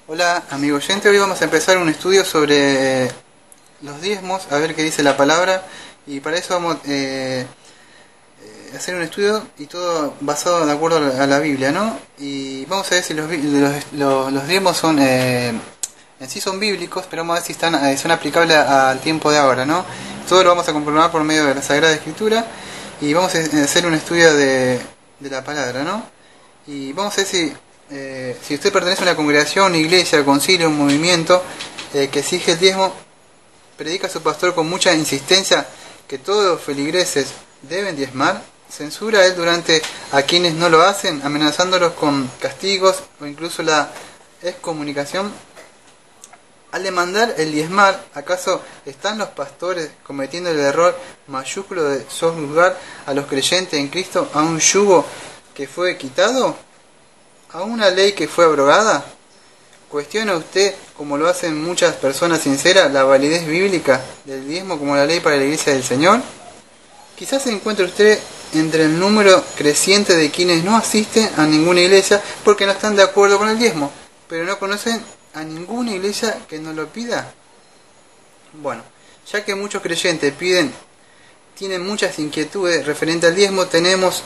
Hola amigo oyente, hoy vamos a empezar un estudio sobre los diezmos, a ver qué dice la palabra, y para eso vamos a hacer un estudio y todo basado de acuerdo a la Biblia, ¿no? Y vamos a ver si los diezmos son en sí son bíblicos, pero vamos a ver si son aplicables al tiempo de ahora, ¿no? Todo lo vamos a comprobar por medio de la Sagrada Escritura y vamos a hacer un estudio de la palabra, ¿no? Y vamos a ver si usted pertenece a una congregación, una iglesia, concilio, un movimiento que exige el diezmo, predica a su pastor con mucha insistencia que todos los feligreses deben diezmar, censura a él durante a quienes no lo hacen, amenazándolos con castigos o incluso la excomunicación. Al demandar el diezmar, ¿acaso están los pastores cometiendo el error mayúsculo de sojuzgar a los creyentes en Cristo a un yugo que fue quitado? ¿A una ley que fue abrogada? ¿Cuestiona usted, como lo hacen muchas personas sinceras, la validez bíblica del diezmo como la ley para la iglesia del Señor? Quizás se encuentre usted entre el número creciente de quienes no asisten a ninguna iglesia porque no están de acuerdo con el diezmo, pero no conocen a ninguna iglesia que nos lo pida. Bueno, ya que muchos creyentes tienen muchas inquietudes referente al diezmo, tenemos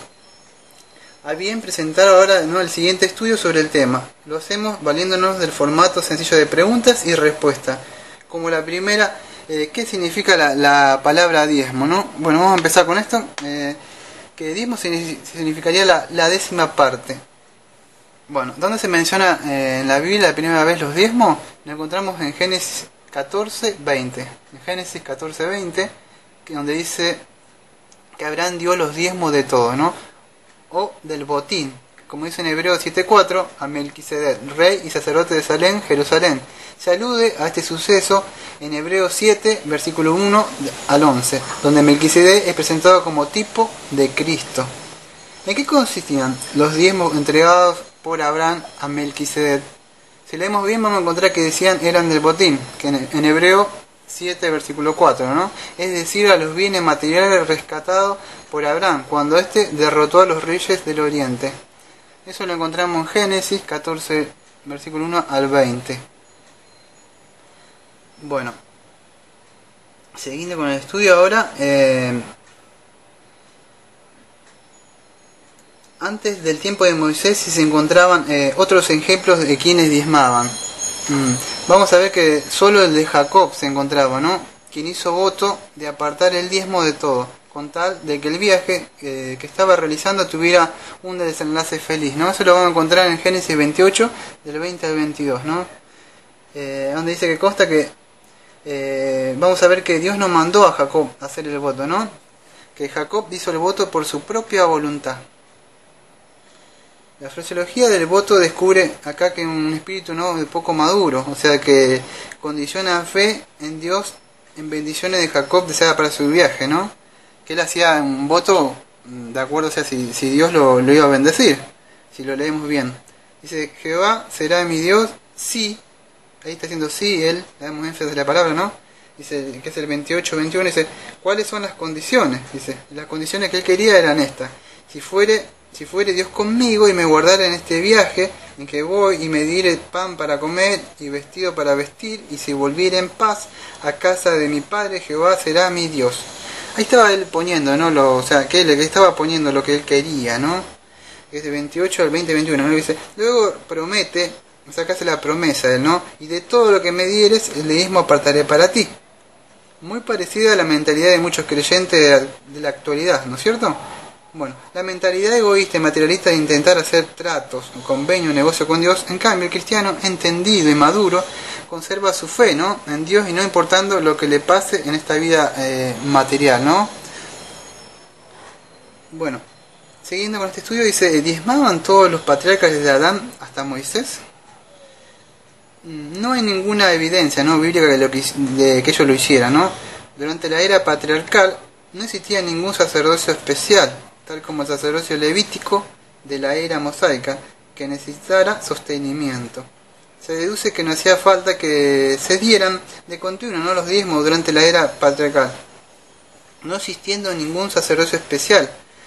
a bien presentar ahora el siguiente estudio sobre el tema. Lo hacemos valiéndonos del formato sencillo de preguntas y respuestas. Como la primera, ¿qué significa la palabra diezmo, no? Bueno, vamos a empezar con esto. Que diezmo significaría la décima parte. Bueno, ¿dónde se menciona en la Biblia la primera vez los diezmos? Lo encontramos en Génesis 14:20. En Génesis 14:20, donde dice que Abraham dio los diezmos de todo, ¿no? O del botín, como dice en Hebreos 7:4, a Melquisedec, rey y sacerdote de Salem, Jerusalén. Se alude a este suceso en Hebreos 7, versículo 1 al 11, donde Melquisedec es presentado como tipo de Cristo. ¿En qué consistían los diezmos entregados por Abraham a Melquisedec? Si leemos bien vamos a encontrar que decían eran del botín, que en Hebreo 7, versículo 4, ¿no? Es decir, a los bienes materiales rescatados por Abraham, cuando éste derrotó a los reyes del oriente. Eso lo encontramos en Génesis 14, versículo 1 al 20. Bueno, siguiendo con el estudio ahora, antes del tiempo de Moisés se encontraban otros ejemplos de quienes diezmaban. Vamos a ver que solo el de Jacob se encontraba, ¿no? Quien hizo voto de apartar el diezmo de todo, con tal de que el viaje que estaba realizando tuviera un desenlace feliz, ¿no? Eso lo vamos a encontrar en Génesis 28, del 20 al 22, ¿no? Donde dice que consta que vamos a ver que Dios no mandó a Jacob a hacer el voto, ¿no? Que Jacob hizo el voto por su propia voluntad. La fraseología del voto descubre acá que un espíritu no poco maduro, o sea que condiciona fe en Dios en bendiciones de Jacob deseada para su viaje, ¿no? Que él hacía un voto de acuerdo, o sea, si Dios lo iba a bendecir, si lo leemos bien. Dice, Jehová será mi Dios, sí, ahí está diciendo sí, él, le damos énfasis a la palabra, ¿no? Dice, que es el 28-21, dice, ¿cuáles son las condiciones? Dice, las condiciones que él quería eran estas. Si fuere Dios conmigo y me guardara en este viaje en que voy y me diere pan para comer y vestido para vestir, y si volviera en paz a casa de mi padre, Jehová será mi Dios. Ahí estaba él poniendo, ¿no? O sea, que él estaba poniendo lo que él quería, ¿no? Desde 28 al 20-21, ¿no? Dice, luego promete, o sea, que hace la promesa, ¿no? Y de todo lo que me dieres, el diezmo apartaré para ti. Muy parecida a la mentalidad de muchos creyentes de la actualidad, ¿no es cierto? Bueno, la mentalidad egoísta y materialista de intentar hacer tratos, un convenio, un negocio con Dios. En cambio, el cristiano entendido y maduro conserva su fe, ¿no? En Dios, y no importando lo que le pase en esta vida material, ¿no? Bueno, siguiendo con este estudio, dice, ¿diezmaban todos los patriarcas desde Adán hasta Moisés? No hay ninguna evidencia, ¿no?, bíblica de que ellos lo hicieran, ¿no? Durante la era patriarcal no existía ningún sacerdocio especial, tal como el sacerdocio levítico de la era mosaica, que necesitara sostenimiento. Se deduce que no hacía falta que se dieran de continuo, ¿no?, los diezmos durante la era patriarcal, no existiendo ningún sacerdocio especial.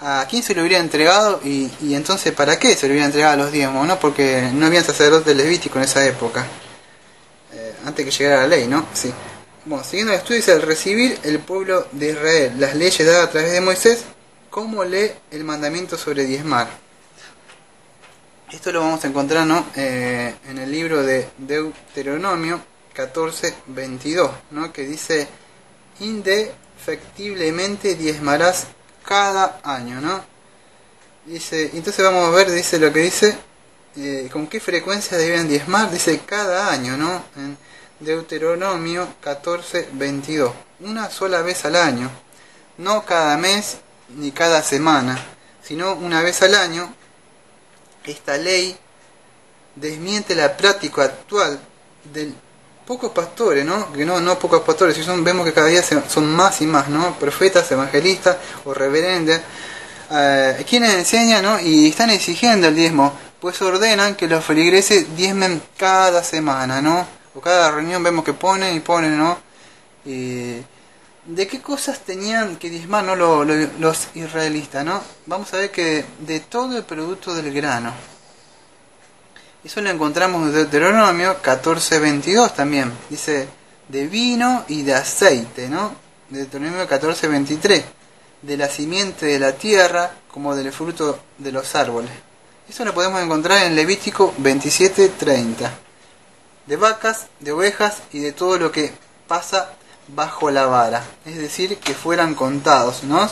¿a quién se lo hubiera entregado? Y entonces, ¿para qué se lo hubiera entregado los diezmos? ¿No? Porque no habían sacerdotes levíticos en esa época, antes que llegara la ley, ¿no? Sí. Bueno, siguiendo el estudio, dice: al recibir el pueblo de Israel las leyes dadas a través de Moisés, ¿cómo lee el mandamiento sobre diezmar? Esto lo vamos a encontrar, ¿no? En el libro de Deuteronomio 14:22, ¿no? Que dice: indefectiblemente diezmarás cada año, ¿no? Dice, entonces vamos a ver, dice lo que dice, con qué frecuencia deben diezmar, dice cada año, ¿no? En Deuteronomio 14:22, una sola vez al año, no cada mes ni cada semana, sino una vez al año. Esta ley desmiente la práctica actual de pocos pastores, ¿no? Que no pocos pastores, vemos que cada día son más y más, ¿no? Profetas, evangelistas o reverendas, quienes enseñan, ¿no? Y están exigiendo el diezmo, pues ordenan que los feligreses diezmen cada semana, ¿no? O cada reunión vemos que ponen, ¿no? ¿De qué cosas tenían que diezmar, ¿no? los israelitas, ¿no? Vamos a ver que de todo el producto del grano. Eso lo encontramos en Deuteronomio 14:22 también. Dice, de vino y de aceite, ¿no? Deuteronomio 14:23. De la simiente de la tierra como del fruto de los árboles. Eso lo podemos encontrar en Levítico 27:30. De vacas, de ovejas y de todo lo que pasa bajo la vara, es decir, que fueran contados, ¿no?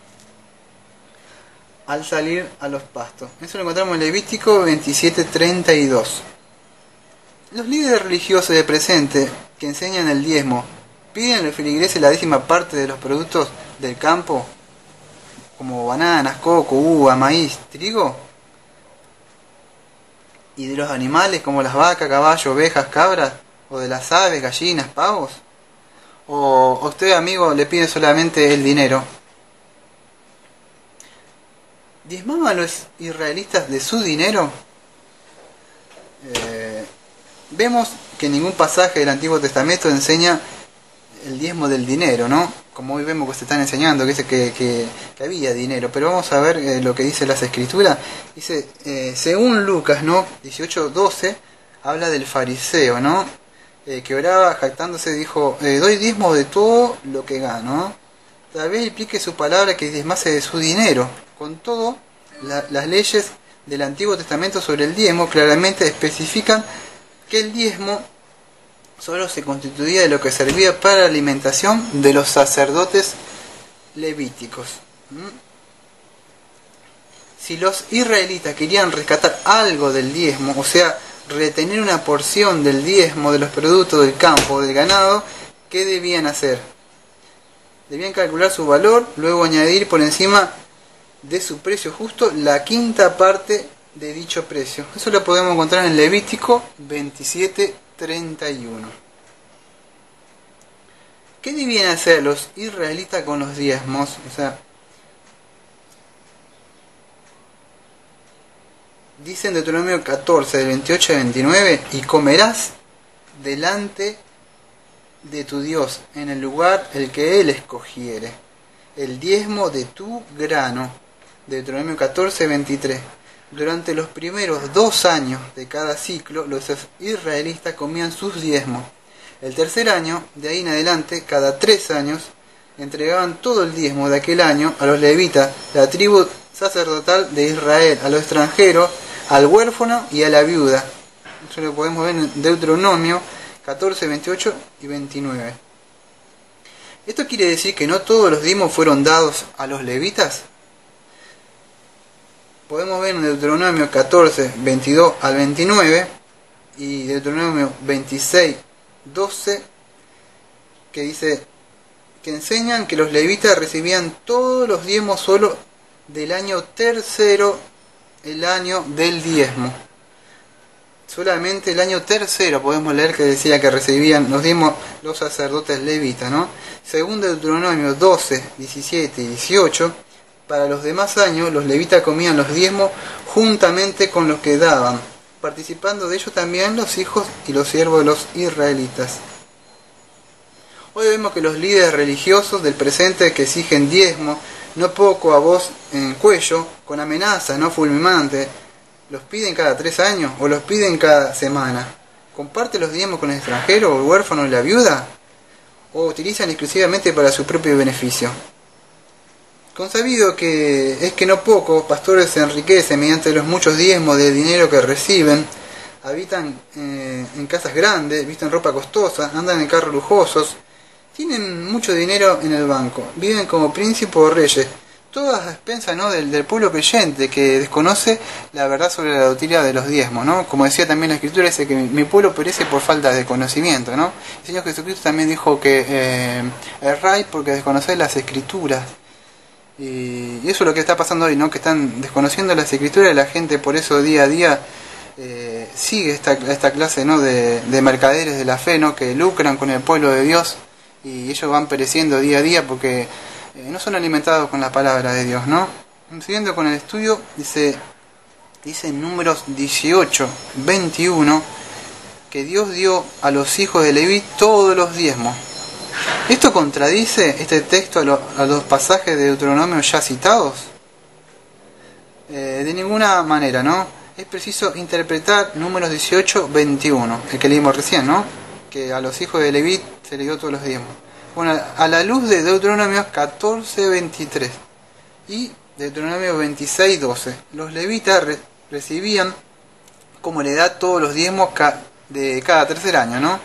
Al salir a los pastos. Eso lo encontramos en Levítico 27:32. Los líderes religiosos de presente que enseñan el diezmo piden a los feligreses la 10ª parte de los productos del campo, como bananas, coco, uva, maíz, trigo, y de los animales como las vacas, caballos, ovejas, cabras, o de las aves, gallinas, pavos. ¿O usted, amigo, le pide solamente el dinero? ¿Diezmaban los israelitas de su dinero? Vemos que ningún pasaje del Antiguo Testamento enseña el diezmo del dinero, ¿no? Como hoy vemos que se están enseñando, que dice que había dinero. Pero vamos a ver lo que dice las Escrituras. Dice, según Lucas, ¿no? 18:12, habla del fariseo, ¿no? Que oraba jactándose, dijo, doy diezmo de todo lo que gano. Tal vez implique su palabra que diezmase de su dinero. Con todo, las leyes del Antiguo Testamento sobre el diezmo claramente especifican que el diezmo solo se constituía de lo que servía para la alimentación de los sacerdotes levíticos. Si los israelitas querían rescatar algo del diezmo, o sea, retener una porción del diezmo de los productos del campo o del ganado, ¿qué debían hacer? Debían calcular su valor, luego añadir por encima de su precio justo la 5ª parte de dicho precio. Eso lo podemos encontrar en Levítico 27:31. ¿Qué debían hacer los israelitas con los diezmos? O sea, dice en Deuteronomio 14, del 28 al 29, y comerás delante de tu Dios en el lugar el que Él escogiere, el diezmo de tu grano. Deuteronomio 14:23. Durante los primeros 2 años de cada ciclo, los israelitas comían sus diezmos. El tercer año, de ahí en adelante, cada 3 años, entregaban todo el diezmo de aquel año a los levitas, la tribu sacerdotal de Israel, a los extranjeros, al huérfano y a la viuda. Eso lo podemos ver en Deuteronomio 14, 28 y 29. ¿Esto quiere decir que no todos los diezmos fueron dados a los levitas? Podemos ver en Deuteronomio 14, 22 al 29 y Deuteronomio 26, 12, que dice que enseñan que los levitas recibían todos los diezmos solo del año tercero, el año del diezmo. Solamente el año tercero podemos leer que decía que recibían los diezmos los sacerdotes levitas, ¿no? Según Deuteronomio 12, 17 y 18, para los demás años los levitas comían los diezmos juntamente con los que daban, participando de ellos también los hijos y los siervos de los israelitas. Hoy vemos que los líderes religiosos del presente que exigen diezmo no poco a vos en cuello, con amenazas no fulminantes. ¿Los piden cada 3 años o los piden cada semana? ¿Comparte los diezmos con el extranjero o el huérfano y la viuda? ¿O utilizan exclusivamente para su propio beneficio? Consabido que es que no pocos pastores se enriquecen mediante los muchos diezmos de dinero que reciben, habitan en casas grandes, visten ropa costosa, andan en carros lujosos, tienen mucho dinero en el banco, viven como príncipes o reyes, todas a expensas, ¿no?, del pueblo creyente que desconoce la verdad sobre la doctrina de los diezmos, ¿no? Como decía también la Escritura, dice que mi pueblo perece por falta de conocimiento, ¿no? El Señor Jesucristo también dijo que erráis porque desconocéis las Escrituras. Y eso es lo que está pasando hoy, ¿no? Que están desconociendo las Escrituras y la gente por eso día a día sigue esta clase, ¿no?, de mercaderes de la fe, ¿no?, que lucran con el pueblo de Dios, y ellos van pereciendo día a día porque no son alimentados con la palabra de Dios, ¿no? Siguiendo con el estudio, dice en Números 18, 21, que Dios dio a los hijos de Leví todos los diezmos. ¿Esto contradice este texto a los pasajes de Deuteronomio ya citados? De ninguna manera, ¿no? Es preciso interpretar Números 18, 21, el que leímos recién, ¿no? Que a los hijos de Leví se les dio todos los diezmos. Bueno, a la luz de Deuteronomio 14, 23 y Deuteronomio 26, 12, los levitas recibían como heredad todos los diezmos de cada tercer año, ¿no?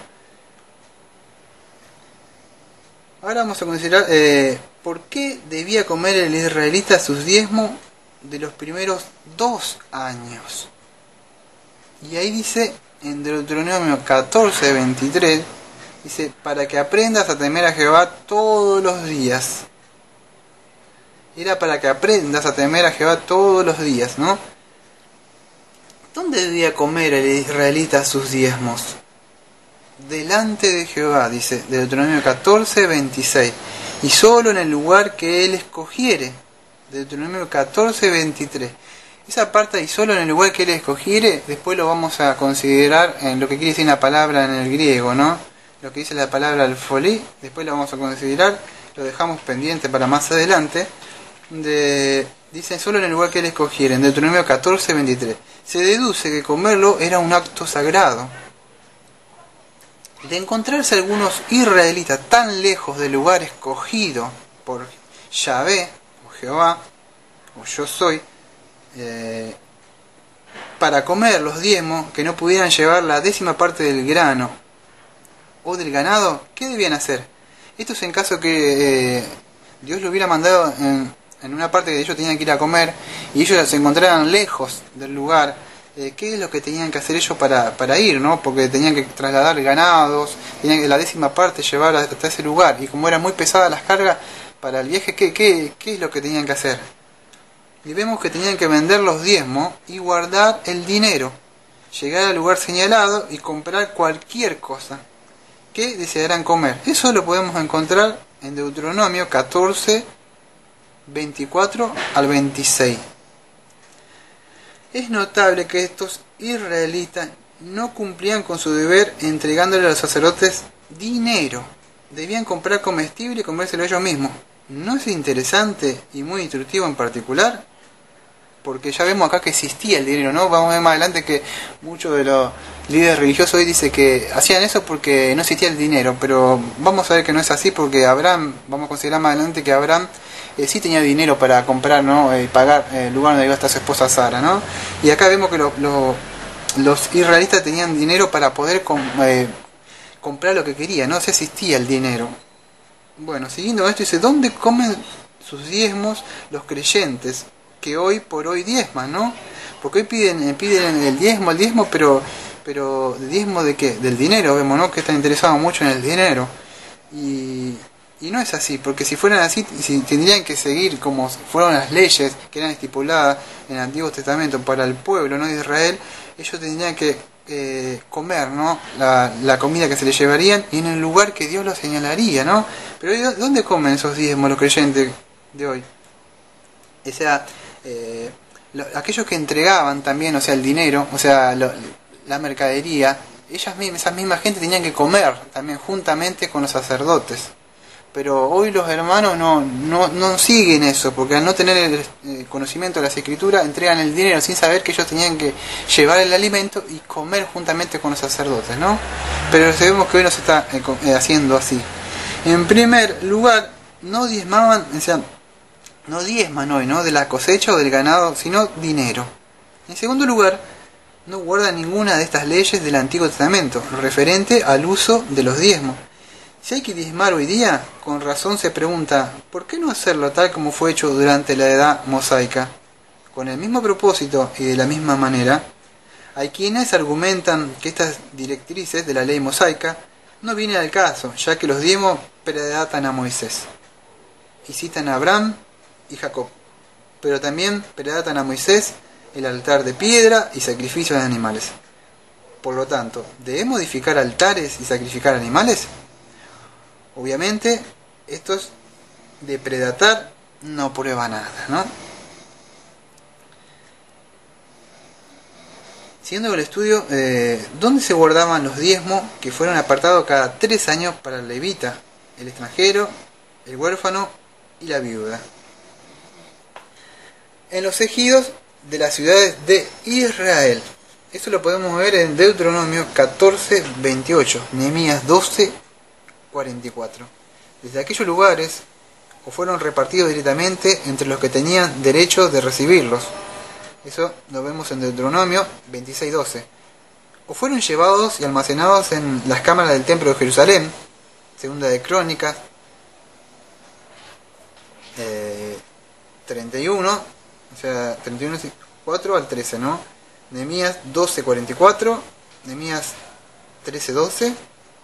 Ahora vamos a considerar por qué debía comer el israelita sus diezmos de los primeros 2 años. Y ahí dice en Deuteronomio 14, 23, dice, para que aprendas a temer a Jehová todos los días. Era para que aprendas a temer a Jehová todos los días, ¿no? ¿Dónde debía comer el israelita sus diezmos? Delante de Jehová, dice Deuteronomio 14, 26, y solo en el lugar que él escogiere. Deuteronomio 14, 23. Esa parte, y solo en el lugar que él escogiere, después lo vamos a considerar en lo que quiere decir la palabra en el griego, ¿no? Lo que dice la palabra alfolí, después lo vamos a considerar, lo dejamos pendiente para más adelante. Dice solo en el lugar que él escogiere, en Deuteronomio 14, 23. Se deduce que comerlo era un acto sagrado. De encontrarse algunos israelitas tan lejos del lugar escogido por Yahvé, o Jehová, o yo soy, para comer los diezmos, que no pudieran llevar la 10ª parte del grano o del ganado, ¿qué debían hacer? Esto es en caso que Dios lo hubiera mandado en una parte que ellos tenían que ir a comer y ellos se encontraran lejos del lugar. ¿Qué es lo que tenían que hacer ellos para ir, ¿no? Porque tenían que trasladar ganados, tenían que la 10ª parte llevar hasta ese lugar, y como eran muy pesadas las cargas para el viaje, ¿qué es lo que tenían que hacer? Y vemos que tenían que vender los diezmos y guardar el dinero, llegar al lugar señalado y comprar cualquier cosa que desearan comer. Eso lo podemos encontrar en Deuteronomio 14, 24 al 26. Es notable que estos israelitas no cumplían con su deber entregándole a los sacerdotes dinero. Debían comprar comestible y comérselo ellos mismos. ¿No es interesante y muy instructivo en particular? Porque ya vemos acá que existía el dinero, ¿no? Vamos a ver más adelante que muchos de los líderes religiosos hoy dicen que hacían eso porque no existía el dinero, pero vamos a ver que no es así, porque Abraham, vamos a considerar más adelante que Abraham sí tenía dinero para comprar, ¿no? Y pagar el lugar donde iba a estar su esposa Sara, ¿no? Y acá vemos que los israelitas tenían dinero para poder comprar lo que querían, ¿no? O sea, existía el dinero. Bueno, siguiendo esto, dice, ¿dónde comen sus diezmos los creyentes que hoy por hoy diezman, ¿no? Porque hoy piden el diezmo, pero ¿el diezmo de qué? Del dinero, vemos, ¿no? Que están interesados mucho en el dinero. Y no es así, porque si fueran así, si tendrían que seguir como fueron las leyes que eran estipuladas en el Antiguo Testamento para el pueblo, ¿no?, de Israel, ellos tendrían que comer, ¿no?, la comida que se les llevarían y en el lugar que Dios los señalaría, ¿no? Pero ¿dónde comen esos diezmos los creyentes de hoy? O sea, aquellos que entregaban también, o sea, el dinero, o sea, la mercadería, esa misma gente tenían que comer también juntamente con los sacerdotes. Pero hoy los hermanos no siguen eso, porque al no tener el conocimiento de las escrituras, entregan el dinero sin saber que ellos tenían que llevar el alimento y comer juntamente con los sacerdotes, ¿no? Pero sabemos que hoy no se está haciendo así. En primer lugar, no diezmaban, o sea, no diezman hoy, ¿no?, de la cosecha o del ganado, sino dinero. En segundo lugar, no guardan ninguna de estas leyes del Antiguo Testamento, referente al uso de los diezmos. Si hay que diezmar hoy día, con razón se pregunta, ¿por qué no hacerlo tal como fue hecho durante la edad mosaica? Con el mismo propósito y de la misma manera, hay quienes argumentan que estas directrices de la ley mosaica no vienen al caso, ya que los diezmos predatan a Moisés. Y citan a Abraham y Jacob, pero también predatan a Moisés el altar de piedra y sacrificios de animales. Por lo tanto, ¿debemos edificar altares y sacrificar animales? Obviamente, esto de predatar no prueba nada, ¿no? Siguiendo con el estudio, ¿dónde se guardaban los diezmos que fueron apartados cada 3 años para el levita, el extranjero, el huérfano y la viuda? En los ejidos de las ciudades de Israel. Esto lo podemos ver en Deuteronomio 14:28, Nehemías 12:44. Desde aquellos lugares o fueron repartidos directamente entre los que tenían derecho de recibirlos. Eso lo vemos en Deuteronomio 26:12. O fueron llevados y almacenados en las cámaras del templo de Jerusalén. Segunda de Crónicas 31, o sea, 31, 4 al 13, ¿no? Nehemías 12:44, Nehemías 13:12.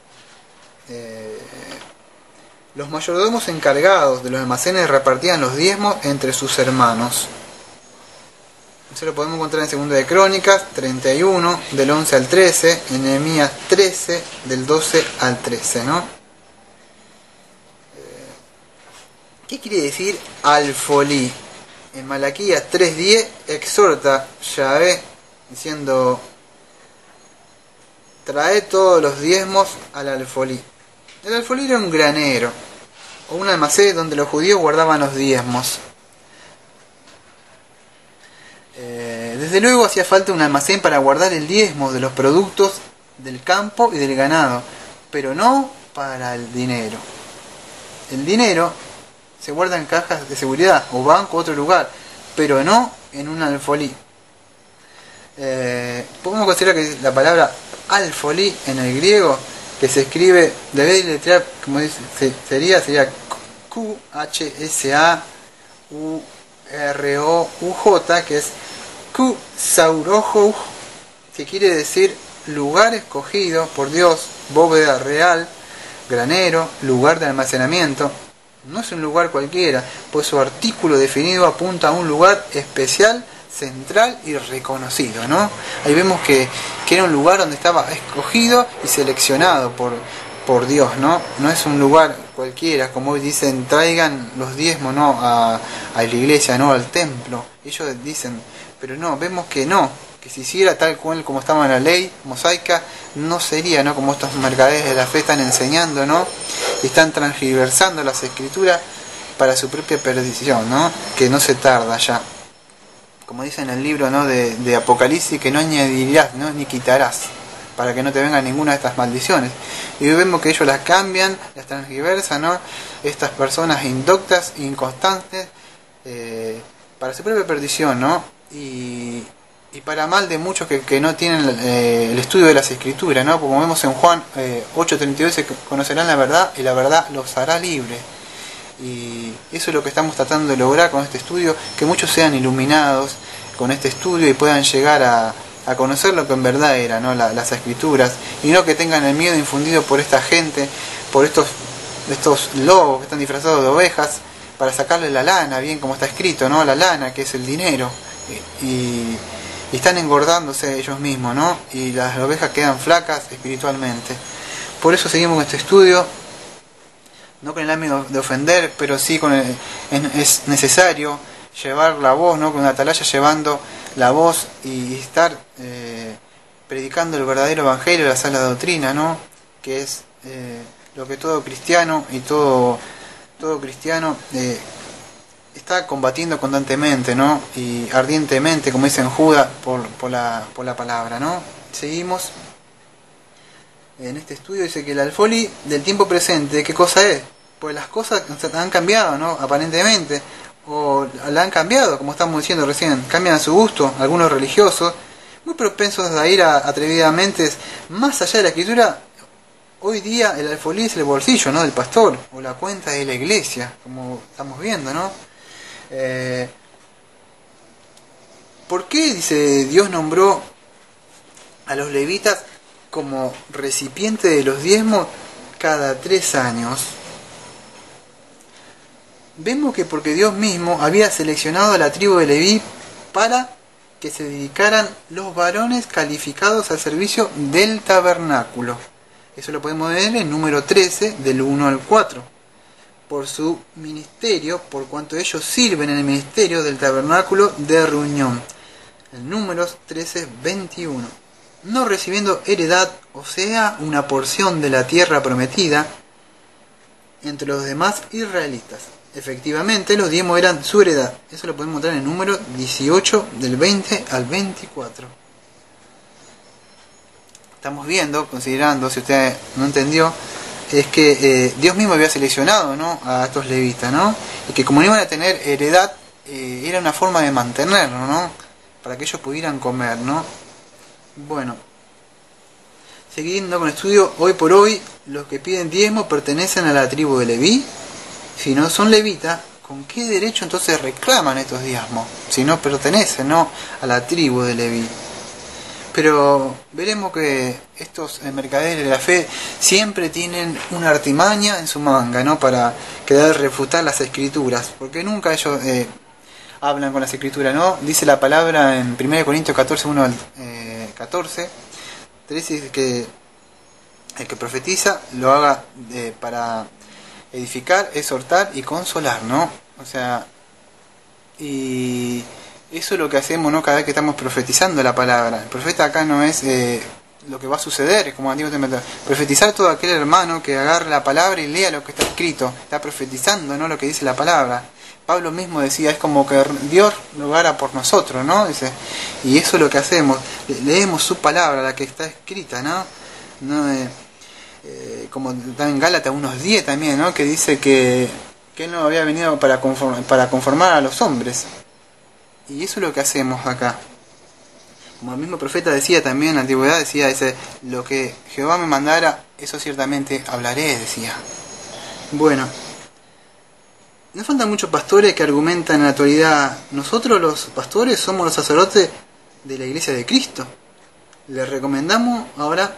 Los mayordomos encargados de los almacenes repartían los diezmos entre sus hermanos. Eso lo podemos encontrar en Segunda de Crónicas 31, del 11 al 13, en Nehemías 13, del 12 al 13, ¿no? ¿Qué quiere decir alfolí? En Malaquías 3:10 exhorta Yahvé diciendo: trae todos los diezmos al alfolí. El alfolí era un granero o un almacén donde los judíos guardaban los diezmos. Desde luego hacía falta un almacén para guardar el diezmo de los productos del campo y del ganado, pero no para el dinero. El dinero se guarda en cajas de seguridad o banco o otro lugar, pero no en un alfolí. Podemos considerar que la palabra alfolí en el griego, que se escribe, debe letrear como dice, sería QHSAUROUJ, que es Q-Saurojo, que quiere decir lugar escogido por Dios, bóveda real, granero, lugar de almacenamiento. No es un lugar cualquiera, pues su artículo definido apunta a un lugar especial, central y reconocido, ¿no? Ahí vemos que era un lugar donde estaba escogido y seleccionado por Dios, ¿no? No es un lugar cualquiera, como hoy dicen, traigan los diezmos, ¿no?, a la iglesia, no al templo. Ellos dicen, pero no, vemos que no, que si hiciera tal cual como estaba en la ley mosaica, no sería, ¿no?, como estos mercaderes de la fe están enseñando, ¿no?, y están transgiversando las escrituras para su propia perdición, ¿no?, que no se tarda ya. Como dice en el libro, ¿no?, de Apocalipsis, que no añadirás, ¿no?, ni quitarás, para que no te venga ninguna de estas maldiciones. Y vemos que ellos las cambian, las transgiversan, ¿no?, estas personas indoctas, inconstantes, para su propia perdición, ¿no?, y para mal de muchos que no tienen el estudio de las escrituras, ¿no? Como vemos en Juan 8:32, se conocerán la verdad y la verdad los hará libres. Y eso es lo que estamos tratando de lograr con este estudio, que muchos sean iluminados con este estudio y puedan llegar a conocer lo que en verdad era, ¿no?, las escrituras, y no que tengan el miedo infundido por esta gente, por estos lobos que están disfrazados de ovejas, para sacarle la lana, bien como está escrito, ¿no?, la lana, que es el dinero, y están engordándose ellos mismos, ¿no?, y las ovejas quedan flacas espiritualmente. Por eso seguimos con este estudio, no con el ánimo de ofender, pero sí es necesario llevar la voz, ¿no?, con una atalaya, llevando la voz y estar predicando el verdadero evangelio, la sana doctrina, ¿no?, que es lo que todo cristiano y todo todo cristiano está combatiendo constantemente, ¿no? Y ardientemente, como dice en Judas, por la palabra, ¿no? Seguimos. En este estudio dice que el alfolí del tiempo presente, ¿qué cosa es? Pues las cosas han cambiado, ¿no? Aparentemente. O la han cambiado, como estamos diciendo recién. Cambian a su gusto, algunos religiosos, muy propensos a ir atrevidamente más allá de la escritura. Hoy día el alfolí es el bolsillo, ¿no? Del pastor, o la cuenta de la iglesia, como estamos viendo, ¿no? ¿Por qué, dice, Dios nombró a los levitas como recipiente de los diezmos cada 3 años? Vemos que porque Dios mismo había seleccionado a la tribu de Leví para que se dedicaran los varones calificados al servicio del tabernáculo. Eso lo podemos ver en número 13, del 1 al 4. Por su ministerio, por cuanto ellos sirven en el ministerio del tabernáculo de reunión. En números 13, 21. No recibiendo heredad, o sea, una porción de la tierra prometida, entre los demás israelitas. Efectivamente, los diezmos eran su heredad. Eso lo podemos encontrar en el número 18, del 20 al 24. Estamos viendo, considerando, si usted no entendió, es que Dios mismo había seleccionado, ¿no?, a estos levitas, ¿no? Y que como no iban a tener heredad, era una forma de mantenerlo, ¿no?, para que ellos pudieran comer, ¿no? Bueno, siguiendo con el estudio, hoy por hoy los que piden diezmo pertenecen a la tribu de Leví. Si no son levitas, ¿con qué derecho entonces reclaman estos diezmos? Si no pertenecen, ¿no?, a la tribu de Leví. Pero veremos que estos mercaderes de la fe siempre tienen una artimaña en su manga, ¿no?, para querer refutar las escrituras, porque nunca ellos hablan con las escrituras, ¿no? Dice la palabra en 1 Corintios 14, 1 al 14, dice que el que profetiza lo haga para edificar, exhortar y consolar, ¿no? O sea, y eso es lo que hacemos, ¿no?, cada vez que estamos profetizando la palabra. El profeta acá no es lo que va a suceder, es como Antiguo Testamento. Profetizar todo aquel hermano que agarre la palabra y lea lo que está escrito. Está profetizando, ¿no?, lo que dice la palabra. Pablo mismo decía, es como que Dios lo hará por nosotros, ¿no? Dice, y eso es lo que hacemos. Leemos su palabra, la que está escrita, ¿no? Como está en Gálatas unos 10 también, ¿no?, que dice que él no había venido para conformar a los hombres. Y eso es lo que hacemos acá. Como el mismo profeta decía también en la antigüedad, decía, lo que Jehová me mandara, eso ciertamente hablaré, decía. Bueno, no faltan muchos pastores que argumentan en la actualidad, nosotros los pastores somos los sacerdotes de la Iglesia de Cristo. Les recomendamos ahora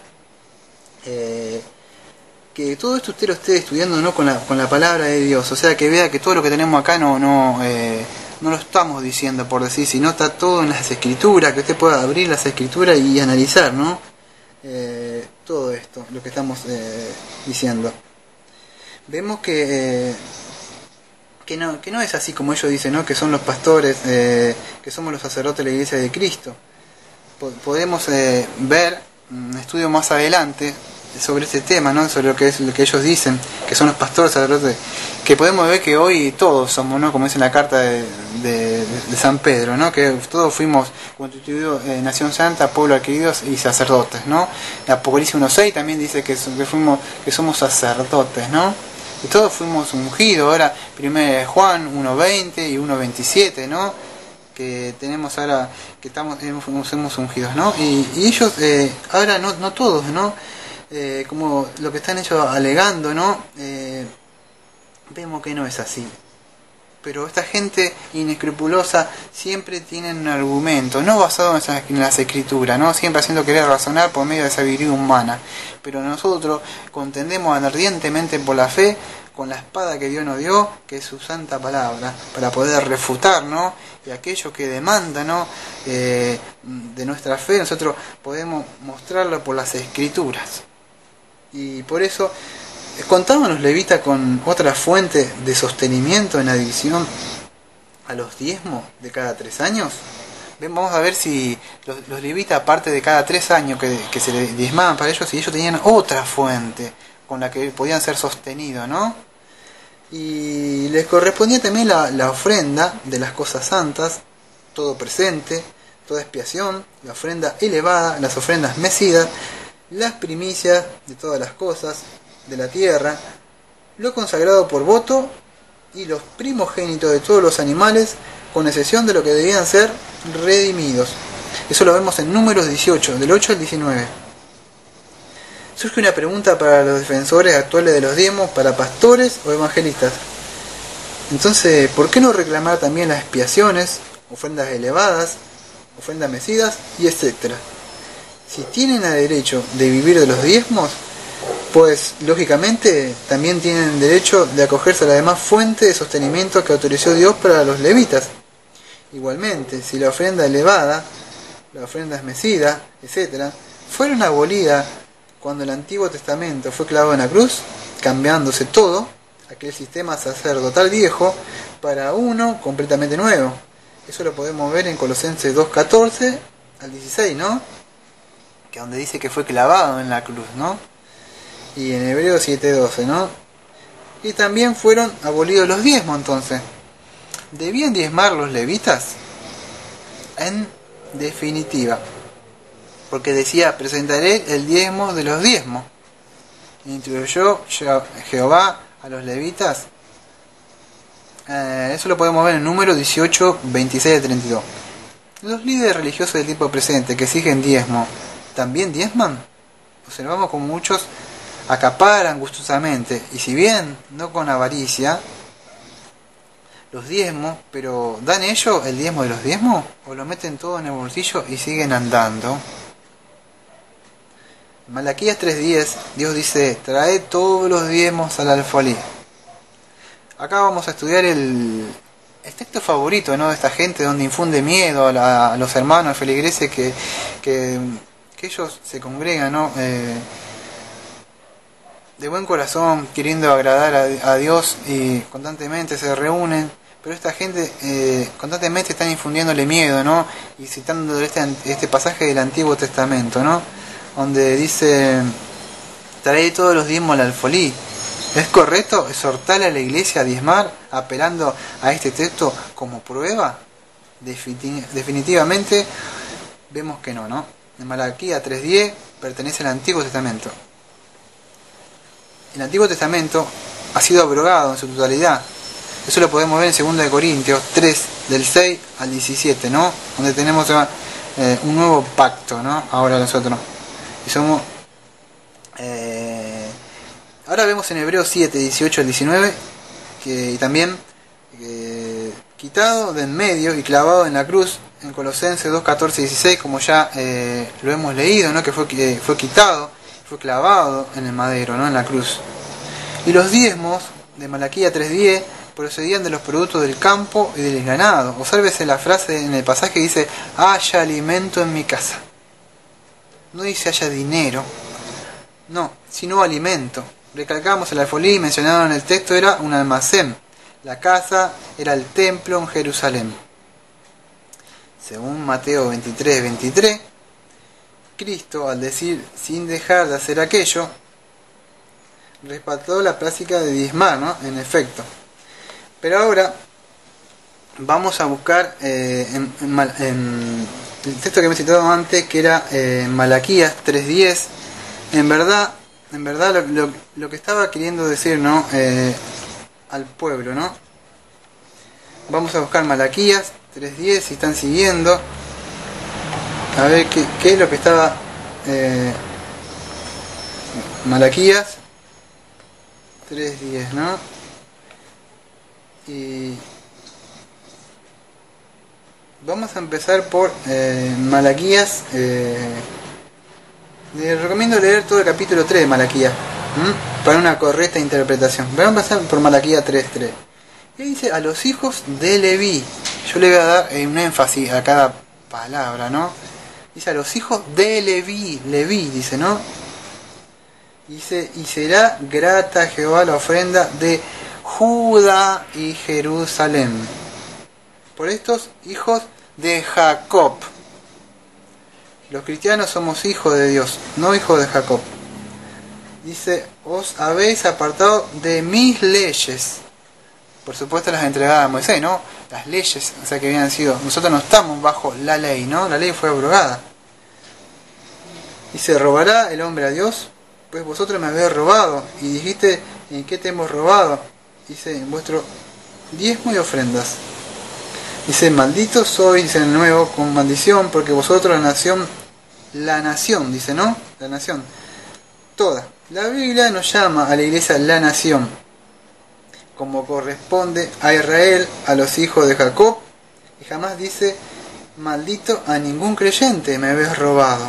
que todo esto usted lo esté estudiando, ¿no?, con la palabra de Dios. O sea, que vea que todo lo que tenemos acá no lo estamos diciendo por decir, sino está todo en las escrituras, que usted pueda abrir las escrituras y analizar, ¿no?, todo esto, lo que estamos diciendo. Vemos que no es así como ellos dicen, ¿no?, que son los pastores, que somos los sacerdotes de la Iglesia de Cristo. Podemos ver un estudio más adelante sobre este tema, ¿no?, sobre lo que ellos dicen, que son los pastores sacerdotes, que podemos ver que hoy todos somos, ¿no?, como dice en la carta de San Pedro, ¿no?, que todos fuimos constituidos nación santa, pueblo adquirido y sacerdotes, ¿no? Apocalipsis 1:6 también dice que somos sacerdotes, ¿no? Y todos fuimos ungidos. Ahora 1 Juan 1:20 y 1:27, ¿no?, que tenemos ahora, que somos ungidos, ¿no? Y ellos, ahora no todos, ¿no? Como lo que están ellos alegando, ¿no? Vemos que no es así. Pero esta gente inescrupulosa siempre tienen un argumento, no basado en las escrituras, ¿no?, siempre haciendo querer razonar por medio de sabiduría humana. Pero nosotros contendemos ardientemente por la fe, con la espada que Dios nos dio, que es su santa palabra, para poder refutar, ¿no?, y aquello que demanda, ¿no?, de nuestra fe, nosotros podemos mostrarlo por las escrituras. Y por eso contaban los levitas con otra fuente de sostenimiento en adición a los diezmos de cada 3 años. Vamos a ver si los levitas, aparte de cada 3 años que se les diezmaban para ellos, si ellos tenían otra fuente con la que podían ser sostenidos, ¿no? Y les correspondía también la ofrenda de las cosas santas, todo presente, toda expiación, la ofrenda elevada, las ofrendas mecidas, las primicias de todas las cosas de la tierra, lo consagrado por voto y los primogénitos de todos los animales, con excepción de lo que debían ser redimidos. Eso lo vemos en Números 18, del 8 al 19. Surge una pregunta para los defensores actuales de los diezmos, para pastores o evangelistas. Entonces, ¿por qué no reclamar también las expiaciones, ofrendas elevadas, ofrendas mecidas y etcétera? Si tienen el derecho de vivir de los diezmos, pues lógicamente también tienen derecho de acogerse a la demás fuente de sostenimiento que autorizó Dios para los levitas. Igualmente, si la ofrenda elevada, las ofrendas mecidas, etcétera, fueron abolidas cuando el Antiguo Testamento fue clavado en la cruz, cambiándose todo, aquel sistema sacerdotal viejo, para uno completamente nuevo. Eso lo podemos ver en Colosenses 2:14 al 16, ¿no? Que donde dice que fue clavado en la cruz, ¿no? Y en Hebreos 7:12, ¿no? Y también fueron abolidos los diezmos, entonces. ¿Debían diezmar los levitas? En definitiva. Porque decía, presentaré el diezmo de los diezmos. Instruyó Jehová a los levitas. Eso lo podemos ver en Números 18, 26 a 32. Los líderes religiosos del tiempo presente que exigen diezmo, ¿también diezman? Observamos como muchos acaparan gustosamente, y si bien no con avaricia, los diezmos, pero ¿dan ellos el diezmo de los diezmos? ¿O lo meten todo en el bolsillo y siguen andando? En Malaquías 3:10, Dios dice, trae todos los diezmos al alfolí. Acá vamos a estudiar el texto favorito, ¿no?, de esta gente, donde infunde miedo a los hermanos de feligreses que ellos se congregan, ¿no?, de buen corazón, queriendo agradar a Dios, y constantemente se reúnen, pero esta gente constantemente están infundiéndole miedo, ¿no?, y citando este pasaje del Antiguo Testamento, ¿no?, donde dice, trae todos los diezmos al alfolí. ¿Es correcto exhortarle a la iglesia a diezmar, apelando a este texto como prueba? Definitivamente vemos que no, ¿no? En Malaquías 3:10 pertenece al Antiguo Testamento. El Antiguo Testamento ha sido abrogado en su totalidad. Eso lo podemos ver en 2 Corintios 3, del 6 al 17, ¿no?, donde tenemos un nuevo pacto, ¿no?, ahora nosotros. Y somos... ahora vemos en Hebreos 7, 18 al 19, y también quitado de en medio y clavado en la cruz, en Colosenses 2, 14 y 16, como ya lo hemos leído, ¿no?, que fue quitado, fue clavado en el madero, ¿no?, en la cruz. Y los diezmos de Malaquías 3:10 procedían de los productos del campo y del ganado. Obsérvese la frase en el pasaje que dice, haya alimento en mi casa. No dice haya dinero, no, sino alimento. Recalcamos el alfolí mencionado en el texto era un almacén. La casa era el templo en Jerusalén. Según Mateo 23, 23, Cristo, al decir sin dejar de hacer aquello, respaldó la práctica de diezmar, ¿no?, en efecto. Pero ahora vamos a buscar en el texto que me he citado antes, que era Malaquías 3:10. En verdad lo que estaba queriendo decir, ¿no?, al pueblo, ¿no? Vamos a buscar Malaquías 3:10, si están siguiendo, a ver qué es lo que estaba Malaquías 3:10, ¿no? Y vamos a empezar por Malaquías. Les recomiendo leer todo el capítulo 3 de Malaquías para una correcta interpretación. Vamos a empezar por Malaquías 3:3. Y dice, a los hijos de Leví. Yo le voy a dar un énfasis a cada palabra, ¿no? Dice, a los hijos de Leví. Leví, dice, ¿no? Dice, y será grata a Jehová la ofrenda de Judá y Jerusalén, por estos hijos de Jacob. Los cristianos somos hijos de Dios, no hijos de Jacob. Dice, os habéis apartado de mis leyes. por supuesto las entregadas a Moisés, ¿no? Las leyes, o sea que habían sido, nosotros no estamos bajo la ley, ¿no? La ley fue abrogada. Dice, ¿robará el hombre a Dios? Pues vosotros me habéis robado. Y dijiste, ¿en qué te hemos robado? Dice, en vuestro diezmo y ofrendas. Dice, malditos sois, dice el nuevo, con maldición, porque vosotros la nación, dice, ¿no? La nación, toda. La Biblia nos llama a la iglesia la nación, como corresponde a Israel, a los hijos de Jacob, y jamás dice, maldito a ningún creyente me habéis robado.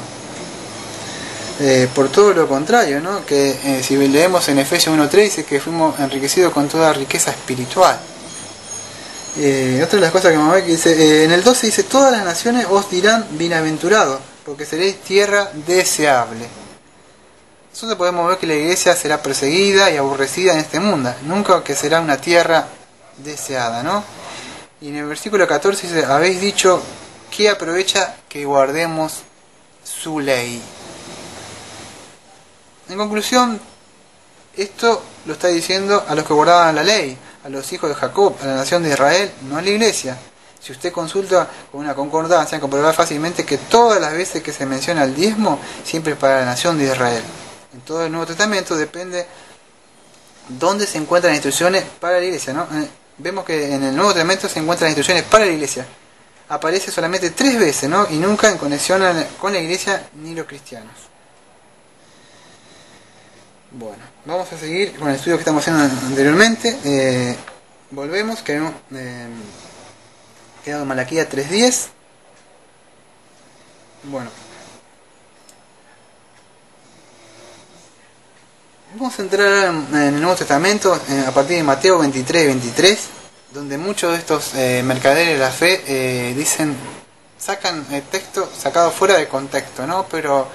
Por todo lo contrario, ¿no? Que si leemos en Efesios 1:3 dice que fuimos enriquecidos con toda riqueza espiritual. Otra de las cosas que me ve que dice, en el 12 dice, todas las naciones os dirán bienaventurados, porque seréis tierra deseable. Nosotros podemos ver que la iglesia será perseguida y aborrecida en este mundo, nunca que será una tierra deseada, ¿no? Y en el versículo 14 dice, habéis dicho, ¿qué aprovecha que guardemos su ley? En conclusión, esto lo está diciendo a los que guardaban la ley, a los hijos de Jacob, a la nación de Israel, no a la iglesia. Si usted consulta con una concordancia, comprobará fácilmente que todas las veces que se menciona el diezmo, siempre es para la nación de Israel. En todo el Nuevo Testamento depende dónde se encuentran las instrucciones para la iglesia, ¿no? Vemos que en el Nuevo Testamento se encuentran las instrucciones para la iglesia. Aparece solamente 3 veces, ¿no? Y nunca en conexión con la iglesia ni los cristianos. Bueno, vamos a seguir con el estudio que estamos haciendo anteriormente. Volvemos, que hemos quedado en Malaquías 3:10. Bueno, vamos a entrar en el Nuevo Testamento a partir de Mateo 23:23, donde muchos de estos mercaderes de la fe sacan el texto sacado fuera de contexto, ¿no? Pero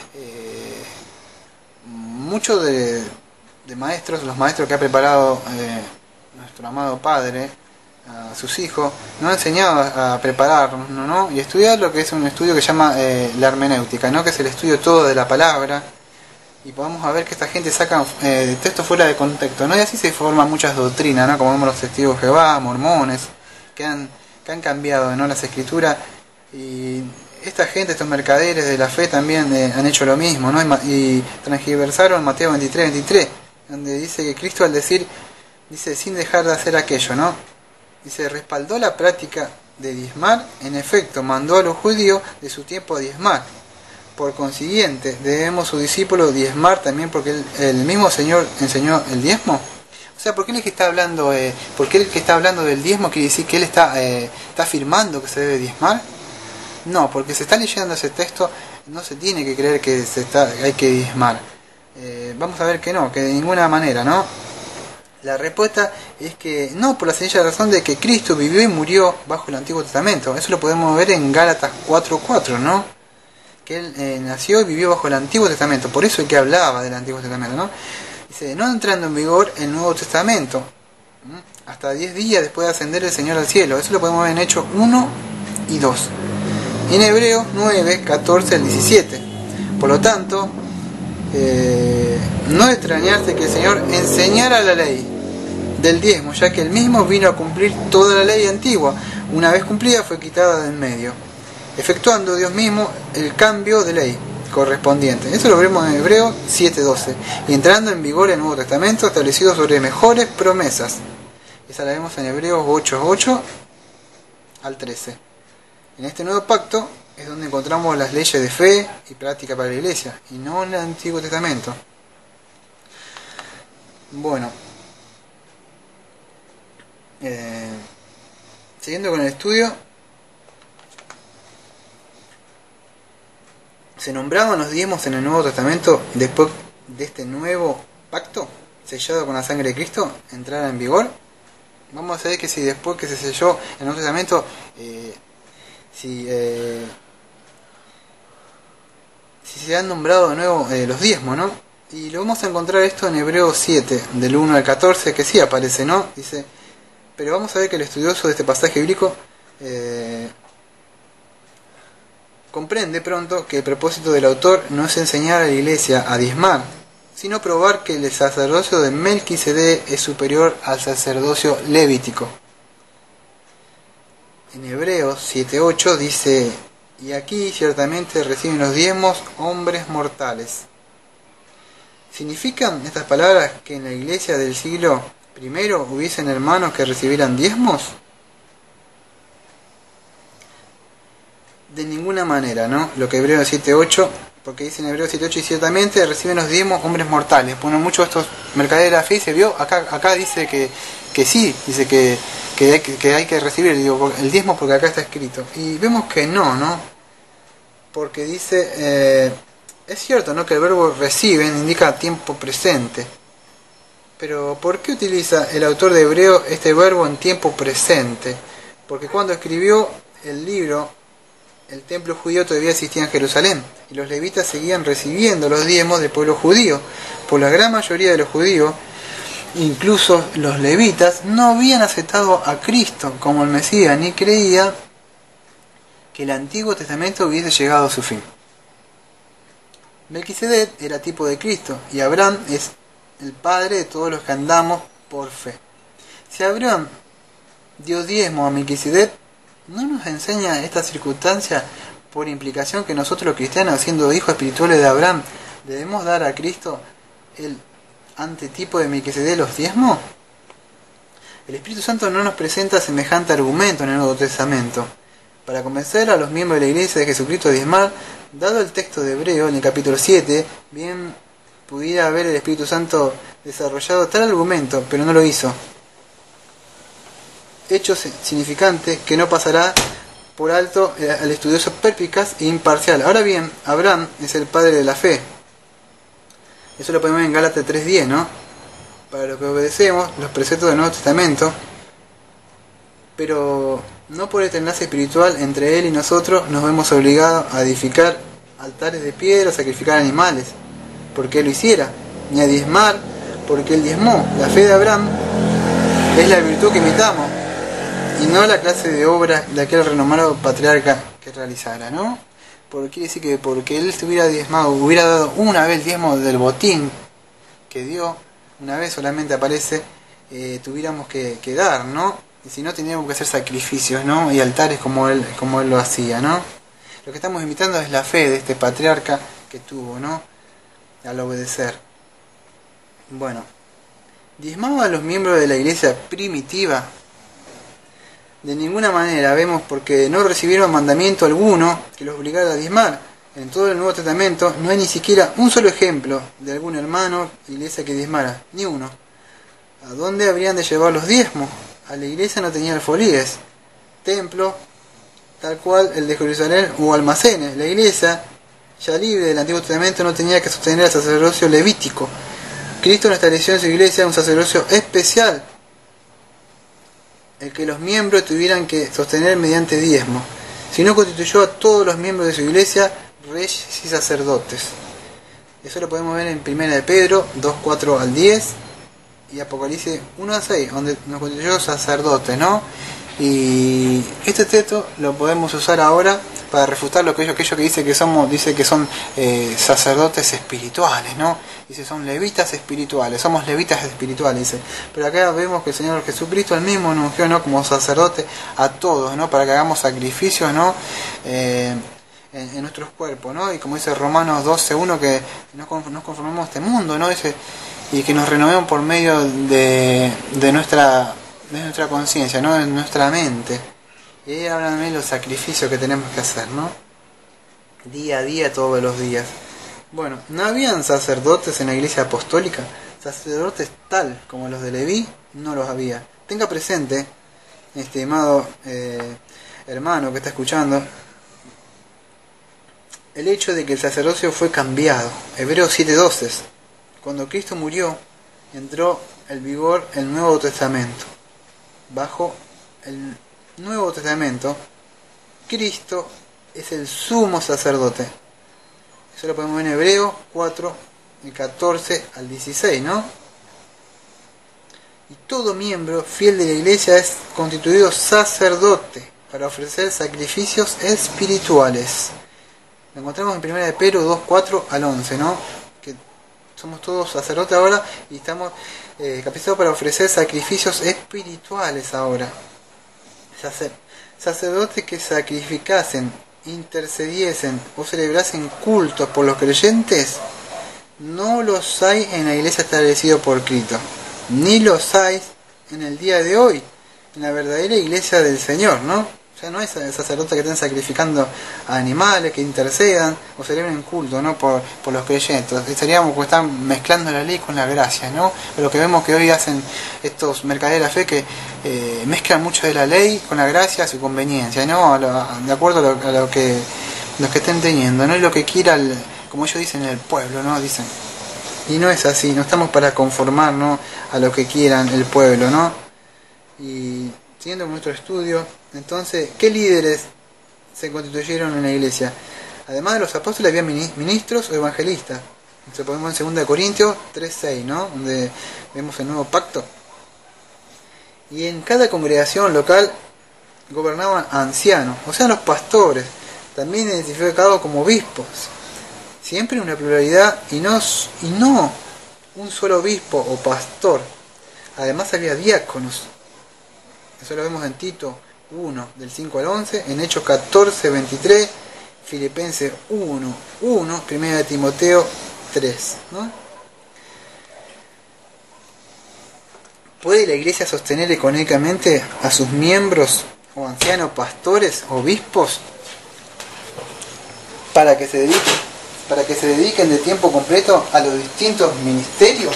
muchos de maestros, los maestros que ha preparado nuestro amado Padre a sus hijos, nos ha enseñado a prepararnos, ¿no? Y estudiar lo que es un estudio que se llama la hermenéutica, ¿no? Que es el estudio todo de la palabra, y podemos ver que esta gente saca textos fuera de contexto, ¿no? Y así se forman muchas doctrinas, ¿no? Como vemos los testigos de Jehová, mormones, que han cambiado, ¿no? Las escrituras. Y esta gente, estos mercaderes de la fe también han hecho lo mismo, ¿no? Y transgiversaron Mateo 23:23, donde dice que Cristo al decir, dice, sin dejar de hacer aquello, ¿no? Dice, respaldó la práctica de diezmar, en efecto, mandó a los judíos de su tiempo a diezmar. Por consiguiente, debemos sus discípulos diezmar también porque el mismo Señor enseñó el diezmo. O sea, ¿por qué el que está hablando, del diezmo quiere decir que él está afirmando que se debe diezmar? No, porque se está leyendo ese texto, no se tiene que creer que hay que diezmar. Vamos a ver que no, que de ninguna manera, ¿no? La respuesta es que no, por la sencilla razón de que Cristo vivió y murió bajo el Antiguo Testamento. Eso lo podemos ver en Gálatas 4:4, ¿no? Que él nació y vivió bajo el Antiguo Testamento. Por eso es que hablaba del Antiguo Testamento, ¿no? Dice, no entrando en vigor el Nuevo Testamento, hasta 10 días después de ascender el Señor al cielo. Eso lo podemos ver en Hechos 1 y 2. Y en Hebreos 9, 14 al 17. Por lo tanto, no extrañarse que el Señor enseñara la ley del diezmo, ya que él mismo vino a cumplir toda la ley antigua. Una vez cumplida fue quitada de en medio, efectuando Dios mismo el cambio de ley correspondiente. Eso lo vemos en Hebreos 7:12. Y entrando en vigor el Nuevo Testamento establecido sobre mejores promesas. Esa la vemos en Hebreos 8:8 al 13. En este nuevo pacto es donde encontramos las leyes de fe y práctica para la iglesia, y no en el Antiguo Testamento. Bueno, siguiendo con el estudio, se nombraban los diezmos en el Nuevo Testamento después de este nuevo pacto sellado con la sangre de Cristo entrara en vigor. Vamos a ver que si después que se selló en el Nuevo Testamento, si se han nombrado de nuevo los diezmos, ¿no? Y lo vamos a encontrar esto en Hebreos 7, del 1 al 14, que sí aparece, ¿no? Dice, pero vamos a ver que el estudioso de este pasaje bíblico comprende pronto que el propósito del autor no es enseñar a la iglesia a diezmar, sino probar que el sacerdocio de Melquisedec es superior al sacerdocio levítico. En Hebreos 7:8 dice: y aquí ciertamente reciben los diezmos hombres mortales. ¿Significan estas palabras que en la iglesia del siglo I hubiesen hermanos que recibieran diezmos? De ninguna manera, ¿no? Lo que Hebreos 7:8, porque dice en Hebreos 7:8, y ciertamente reciben los diezmos hombres mortales. Bueno, muchos de estos mercaderes de la fe se vio, acá dice que sí, dice que hay que recibir el diezmo porque acá está escrito. Y vemos que no, porque dice, es cierto, ¿no?, que el verbo reciben indica tiempo presente. Pero ¿por qué utiliza el autor de Hebreo este verbo en tiempo presente? Porque cuando escribió el libro, el templo judío todavía existía en Jerusalén y los levitas seguían recibiendo los diezmos del pueblo judío. Por la gran mayoría de los judíos, incluso los levitas, no habían aceptado a Cristo como el Mesías ni creían que el Antiguo Testamento hubiese llegado a su fin. Melquisedec era tipo de Cristo y Abraham es el padre de todos los que andamos por fe. Si Abraham dio diezmo a Melquisedec, ¿no nos enseña esta circunstancia por implicación que nosotros los cristianos, siendo hijos espirituales de Abraham, debemos dar a Cristo el antetipo de Melquisedec los diezmos? El Espíritu Santo no nos presenta semejante argumento en el Nuevo Testamento. Para convencer a los miembros de la Iglesia de Jesucristo a diezmar, dado el texto de Hebreo en el capítulo 7, bien pudiera haber el Espíritu Santo desarrollado tal argumento, pero no lo hizo. Hecho significante que no pasará por alto al estudioso perspicaz e imparcial. Ahora bien, Abraham es el padre de la fe. Eso lo podemos ver en Gálatas 3:10, ¿no? Para lo que obedecemos los preceptos del Nuevo Testamento, pero no por el enlace espiritual entre él y nosotros nos vemos obligados a edificar altares de piedra, a sacrificar animales, porque él lo hiciera, ni a diezmar, porque él diezmó. La fe de Abraham es la virtud que imitamos, y no la clase de obra de aquel renombrado patriarca que realizara, ¿no? Porque quiere decir que porque él estuviera diezmado, hubiera dado una vez el diezmo del botín que dio, una vez solamente aparece, tuviéramos que dar, ¿no? Y si no, tendríamos que hacer sacrificios, ¿no? Y altares como él lo hacía, ¿no? Lo que estamos imitando es la fe de este patriarca que tuvo, ¿no?, al obedecer. Bueno, ¿diezmaba a los miembros de la iglesia primitiva? De ninguna manera, vemos, porque no recibieron mandamiento alguno que los obligara a diezmar. En todo el Nuevo Testamento no hay ni siquiera un solo ejemplo de algún hermano de iglesia que diezmara, ni uno. ¿A dónde habrían de llevar los diezmos? A la iglesia no tenía alfolíes, templo, tal cual el de Jerusalén, o almacenes. La iglesia, ya libre del Antiguo Testamento, no tenía que sostener el sacerdocio levítico. Cristo nos estableció en su iglesia un sacerdocio especial, el que los miembros tuvieran que sostener mediante diezmo, sino constituyó a todos los miembros de su iglesia reyes y sacerdotes. Eso lo podemos ver en 1 de Pedro 2:4 al 10 y Apocalipsis 1:6, donde nos constituyó sacerdotes, ¿no? Y este texto lo podemos usar ahora para refutar aquello que dice que son sacerdotes espirituales, ¿no? Dice, son levitas espirituales, somos levitas espirituales, dice. Pero acá vemos que el Señor Jesucristo, el mismo, nos ungió, ¿no?, como sacerdote a todos, ¿no?, para que hagamos sacrificios, ¿no?, en nuestros cuerpos, ¿no? Y como dice Romanos 12:1, que no conformemos a este mundo, ¿no? Dice, y que nos renovemos por medio de nuestra conciencia, ¿no?, de nuestra mente. Y ahí hablan de los sacrificios que tenemos que hacer, ¿no?, día a día, todos los días. Bueno, ¿no habían sacerdotes en la iglesia apostólica? Sacerdotes tal como los de Leví, no los había. Tenga presente, estimado hermano que está escuchando, el hecho de que el sacerdocio fue cambiado. Hebreos 7:12. Cuando Cristo murió, entró en vigor el Nuevo Testamento. Bajo el Nuevo Testamento, Cristo es el sumo sacerdote. Eso lo podemos ver en Hebreos 4, del 14 al 16, ¿no? Y todo miembro fiel de la iglesia es constituido sacerdote para ofrecer sacrificios espirituales. Lo encontramos en 1 de Pedro 2, 4 al 11, ¿no?, que somos todos sacerdotes ahora y estamos capacitados para ofrecer sacrificios espirituales ahora. Sacerdotes que sacrificasen, intercediesen o celebrasen cultos por los creyentes, no los hay en la iglesia establecida por Cristo, ni los hay en el día de hoy, en la verdadera iglesia del Señor, ¿no? Ya no hay sacerdotes que estén sacrificando a animales, que intercedan o celebren culto, ¿no? por los creyentes. Estaríamos que están mezclando la ley con la gracia, ¿no? Pero lo que vemos que hoy hacen estos mercaderes de la fe, que mezclan mucho de la ley con la gracia a su conveniencia, ¿no? De acuerdo a lo que los que estén teniendo, no es lo que quiera, como ellos dicen, el pueblo, ¿no? Dicen. Y no es así, no estamos para conformarnos a lo que quieran el pueblo, ¿no? Y siguiendo con nuestro estudio, entonces, ¿qué líderes se constituyeron en la iglesia? Además de los apóstoles, había ministros o evangelistas. Se ponemos en 2 Corintios 3:6, ¿no? Donde vemos el nuevo pacto. Y en cada congregación local gobernaban ancianos, o sea, los pastores, también identificados como obispos. Siempre una pluralidad y no un solo obispo o pastor. Además había diáconos. Eso lo vemos en Tito 1, del 5 al 11, en Hechos 14, 23, Filipenses 1, 1, 1 Timoteo 3, ¿no? ¿Puede la iglesia sostener económicamente a sus miembros o ancianos pastores, obispos, para que se dediquen de tiempo completo a los distintos ministerios?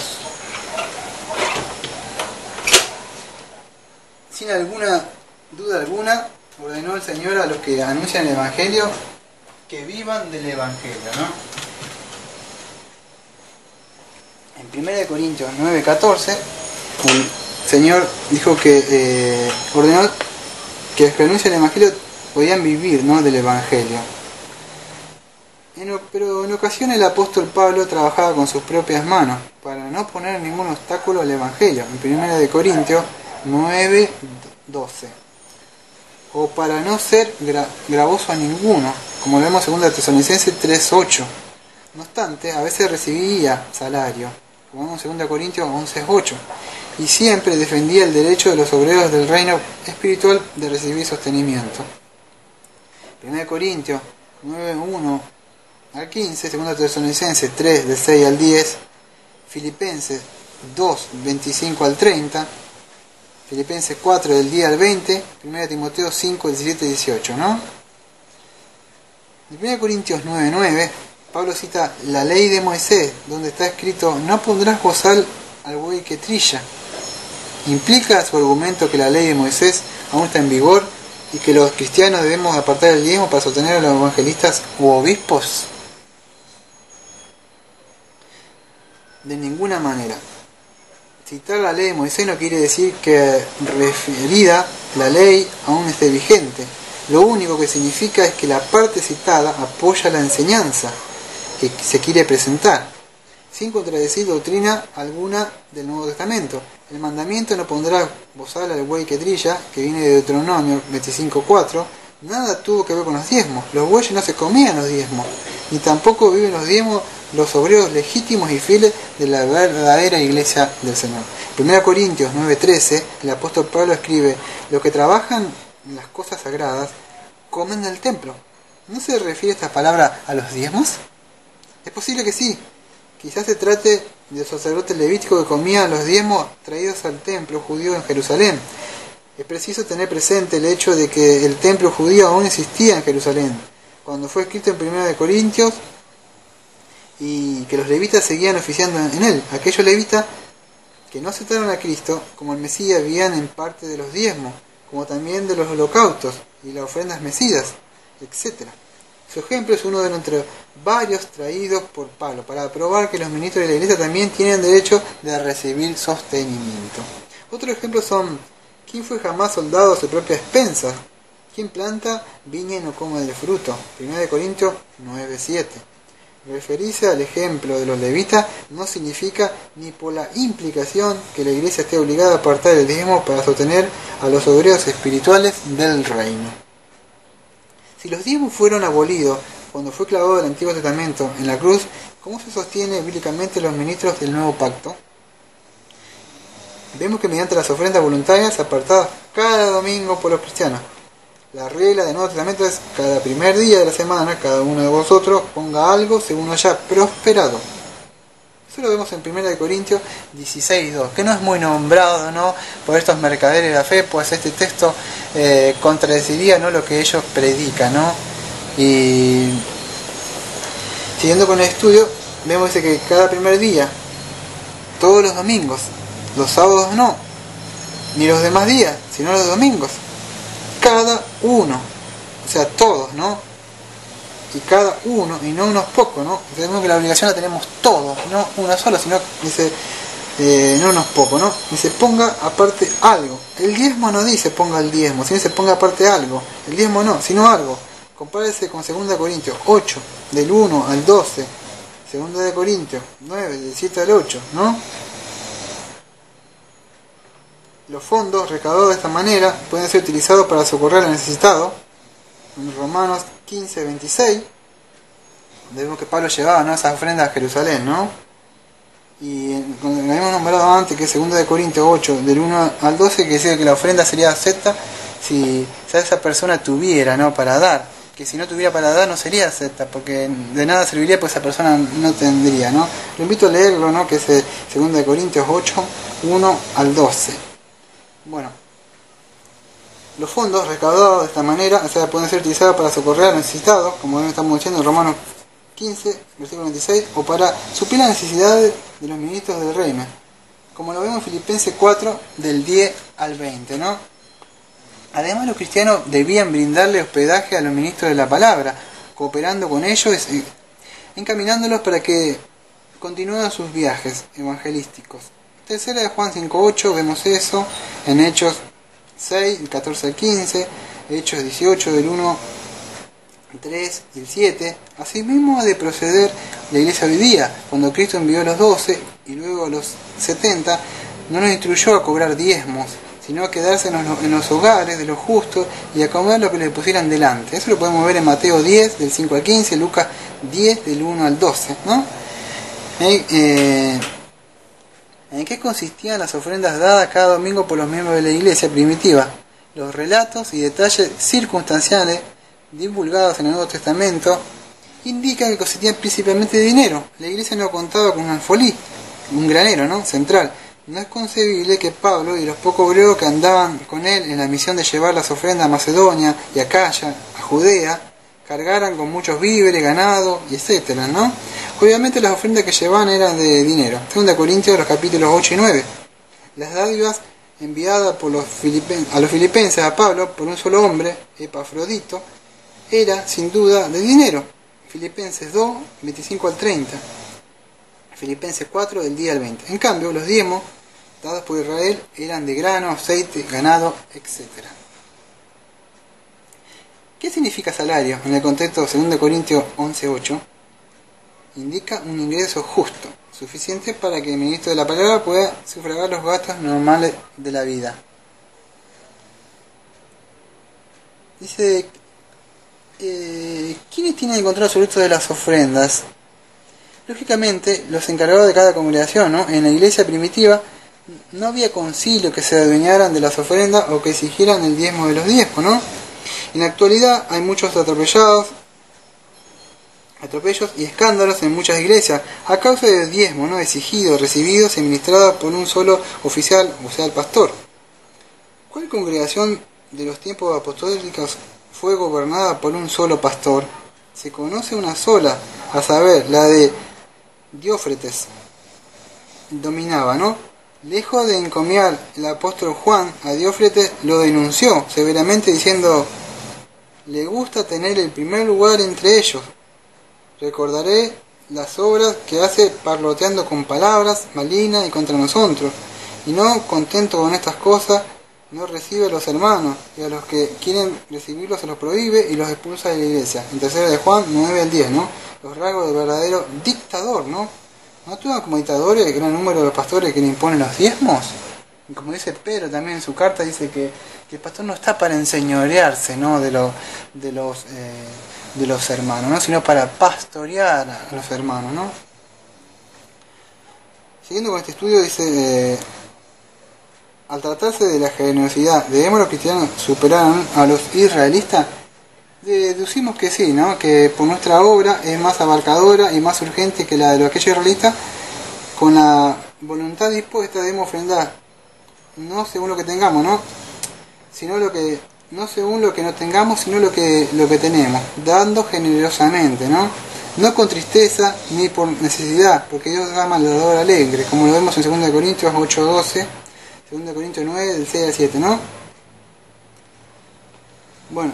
Sin duda alguna, ordenó el Señor a los que anuncian el Evangelio que vivan del Evangelio, ¿no? En 1 Corintios 9:14, el Señor dijo que ordenó que los que anuncian el Evangelio podían vivir, ¿no?, del Evangelio. Pero en ocasiones el apóstol Pablo trabajaba con sus propias manos para no poner ningún obstáculo al Evangelio. En 1 Corintios 9:12, o para no ser gravoso a ninguno, como lo vemos en 2 Tesalonicenses 3:8. No obstante, a veces recibía salario, como vemos en 2 Corintios 11:8, y siempre defendía el derecho de los obreros del reino espiritual de recibir sostenimiento. 1 Corintios 9:1 al 15, 2 Tesalonicenses 3, del 6 al 10, Filipenses 2, 25 al 30, Filipenses 4, del 10 al 20, 1 Timoteo 5, 17 y 18, ¿no? En 1 Corintios 9, 9, Pablo cita la ley de Moisés, donde está escrito: no pondrás bozal al buey que trilla. ¿Implica su argumento que la ley de Moisés aún está en vigor y que los cristianos debemos apartar el diezmo para sostener a los evangelistas u obispos? De ninguna manera. Citar la ley de Moisés no quiere decir que referida la ley aún esté vigente. Lo único que significa es que la parte citada apoya la enseñanza que se quiere presentar, sin contradecir doctrina alguna del Nuevo Testamento. El mandamiento: no pondrás bozal al buey que trilla, que viene de Deuteronomio 25:4, nada tuvo que ver con los diezmos. Los bueyes no se comían los diezmos, ni tampoco viven los diezmos los obreros legítimos y fieles de la verdadera iglesia del Señor. 1 Corintios 9:13, el apóstol Pablo escribe: los que trabajan en las cosas sagradas comen del templo. ¿No se refiere esta palabra a los diezmos? Es posible que sí. Quizás se trate de los sacerdotes levíticos que comían los diezmos traídos al templo judío en Jerusalén. Es preciso tener presente el hecho de que el templo judío aún existía en Jerusalén cuando fue escrito en 1 Corintios, y que los levitas seguían oficiando en él. Aquellos levitas que no aceptaron a Cristo como el Mesías vivían en parte de los diezmos, como también de los holocaustos y las ofrendas mesidas, etc. Su ejemplo es uno de entre varios traídos por Pablo para probar que los ministros de la iglesia también tienen derecho de recibir sostenimiento. Otros ejemplos son: ¿quién fue jamás soldado a su propia expensa? ¿Quién planta viña y no come del fruto? 1 Corintios 9:7. Referirse al ejemplo de los levitas no significa, ni por la implicación, que la iglesia esté obligada a apartar el diezmo para sostener a los obreros espirituales del reino. Si los diezmos fueron abolidos cuando fue clavado el Antiguo Testamento en la cruz, ¿cómo se sostiene bíblicamente los ministros del Nuevo Pacto? Vemos que mediante las ofrendas voluntarias apartadas cada domingo por los cristianos. La regla del Nuevo Testamento es: cada primer día de la semana, cada uno de vosotros ponga algo según haya prosperado. Eso lo vemos en 1 Corintios 16:2, que no es muy nombrado, ¿no?, por estos mercaderes de la fe, pues este texto contradeciría, ¿no?, lo que ellos predican, ¿no? Y siguiendo con el estudio, vemos que cada primer día, todos los domingos, los sábados no, ni los demás días, sino los domingos, cada uno, o sea, todos, ¿no? Y cada uno, y no unos pocos, ¿no? Tenemos que la obligación la tenemos todos, no uno solo, sino, dice, no unos pocos, ¿no? Dice, ponga aparte algo. El diezmo no dice ponga el diezmo, sino dice ponga aparte algo. El diezmo no, sino algo. Compárese con 2 Corintios 8, del 1 al 12, 2 Corintios 9, del 7 al 8, ¿no? Los fondos recaudados de esta manera pueden ser utilizados para socorrer al necesitado. En Romanos 15, 26, vemos que Pablo llevaba, ¿no?, esas ofrendas a Jerusalén, ¿no? Y cuando lo habíamos nombrado antes, que es 2 Corintios 8, del 1 al 12, que decía que la ofrenda sería acepta si esa persona tuviera, ¿no?, para dar. Que si no tuviera para dar no sería acepta, porque de nada serviría, pues esa persona no tendría, ¿no? Lo invito a leerlo, ¿no?, que es 2 Corintios 8, 1 al 12. Bueno, los fondos recaudados de esta manera, o sea, pueden ser utilizados para socorrer a necesitados, como estamos diciendo en Romanos 15, versículo 26, o para suplir las necesidades de los ministros del reino, como lo vemos en Filipenses 4, del 10 al 20, ¿no? Además, los cristianos debían brindarle hospedaje a los ministros de la palabra, cooperando con ellos, encaminándolos para que continúen sus viajes evangelísticos. Tercera de Juan 5:8, vemos eso, en Hechos 6, del 14 al 15, Hechos 18, del 1 al 3 y el 7. Asimismo ha de proceder la iglesia hoy día, cuando Cristo envió a los 12 y luego a los 70, no nos instruyó a cobrar diezmos, sino a quedarse en los hogares de los justos y a comer lo que les pusieran delante. Eso lo podemos ver en Mateo 10, del 5 al 15, Lucas 10, del 1 al 12, ¿no? ¿En qué consistían las ofrendas dadas cada domingo por los miembros de la iglesia primitiva? Los relatos y detalles circunstanciales divulgados en el Nuevo Testamento indican que consistían principalmente de dinero. La iglesia no contaba con un alfolí, un granero, ¿no?, central. No es concebible que Pablo y los pocos griegos que andaban con él en la misión de llevar las ofrendas a Macedonia y a Acaya, a Judea, cargaran con muchos víveres, ganado, y etcétera, ¿no? Obviamente las ofrendas que llevaban eran de dinero. 2 Corintios, los capítulos 8 y 9. Las dádivas enviadas por a los filipenses a Pablo por un solo hombre, Epafrodito, era sin duda de dinero. Filipenses 2, 25 al 30. Filipenses 4, del 10 al 20. En cambio, los diezmos dados por Israel eran de grano, aceite, ganado, etc. ¿Qué significa salario? En el contexto de 2 Corintios 11:8, indica un ingreso justo, suficiente para que el ministro de la palabra pueda sufragar los gastos normales de la vida. Dice, ¿quiénes tienen el control absoluto de las ofrendas? Lógicamente, los encargados de cada congregación, ¿no? En la iglesia primitiva no había concilio que se adueñaran de las ofrendas o que exigieran el diezmo de los diezmos, ¿no? En la actualidad hay muchos atropellos y escándalos en muchas iglesias a causa del diezmo, ¿no?, exigido, recibido y administrado por un solo oficial, o sea, el pastor. ¿Cuál congregación de los tiempos apostólicos fue gobernada por un solo pastor? Se conoce una sola, a saber, la de Diófretes. Dominaba, ¿no? Lejos de encomiar el apóstol Juan a Diófretes, lo denunció severamente diciendo: le gusta tener el primer lugar entre ellos. Recordaré las obras que hace parloteando con palabras malignas y contra nosotros, y no contento con estas cosas, no recibe a los hermanos, y a los que quieren recibirlos se los prohíbe y los expulsa de la iglesia. En 3 de Juan 9 al 10, ¿no? Los rasgos del verdadero dictador, ¿no? ¿No actúan como dictadores el gran número de los pastores que le imponen los diezmos? Y como dice Pedro también en su carta, dice que el pastor no está para enseñorearse, ¿no?, de los hermanos, ¿no?, sino para pastorear a los hermanos, ¿no? Siguiendo con este estudio, dice, al tratarse de la generosidad, ¿debemos los cristianos superar a los israelitas? Deducimos que sí, ¿no?, que por nuestra obra es más abarcadora y más urgente que la de los aquellos israelitas. Con la voluntad dispuesta debemos ofrendar, no según lo que tengamos, ¿no?, no según lo que no tengamos, sino lo que tenemos, dando generosamente, no con tristeza ni por necesidad, porque Dios ama al dador alegre, como lo vemos en 2 Corintios 8:12, 2 Corintios 9, del 6 al 7, ¿no? Bueno,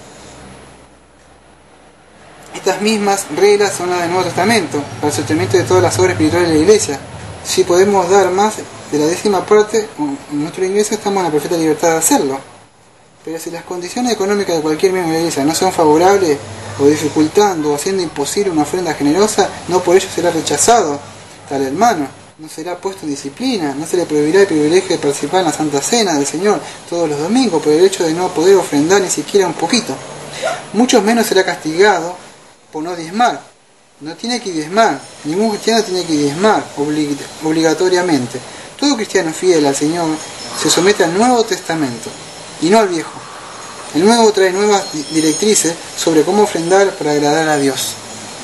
estas mismas reglas son las del Nuevo Testamento, para el sostenimiento de todas las obras espirituales de la Iglesia. Si podemos dar más de la 10ª parte, en nuestra Iglesia estamos en la perfecta libertad de hacerlo. Pero si las condiciones económicas de cualquier miembro de la Iglesia no son favorables, o dificultando o haciendo imposible una ofrenda generosa, no por ello será rechazado tal hermano, no será puesto en disciplina, no se le prohibirá el privilegio de participar en la Santa Cena del Señor todos los domingos por el hecho de no poder ofrendar ni siquiera un poquito. Mucho menos será castigado por no diezmar. No tiene que diezmar, ningún cristiano tiene que diezmar obligatoriamente. Todo cristiano fiel al Señor se somete al Nuevo Testamento y no al Viejo. El Nuevo trae nuevas directrices sobre cómo ofrendar para agradar a Dios.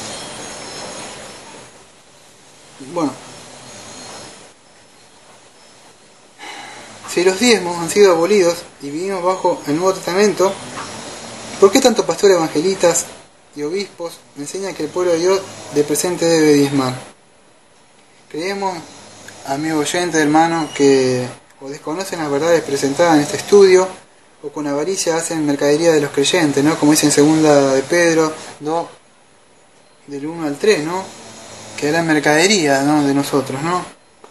Bueno, si los diezmos han sido abolidos y vivimos bajo el Nuevo Testamento, ¿por qué tantos pastores, evangelistas y obispos enseñan que el pueblo de Dios de presente debe diezmar? Creemos, amigo oyente, hermano, que o desconocen las verdades presentadas en este estudio, o con avaricia hacen mercadería de los creyentes, ¿no?, como dice en 2 de Pedro 2, del 1 al 3, ¿no?, que harán mercadería, ¿no?, de nosotros, ¿no?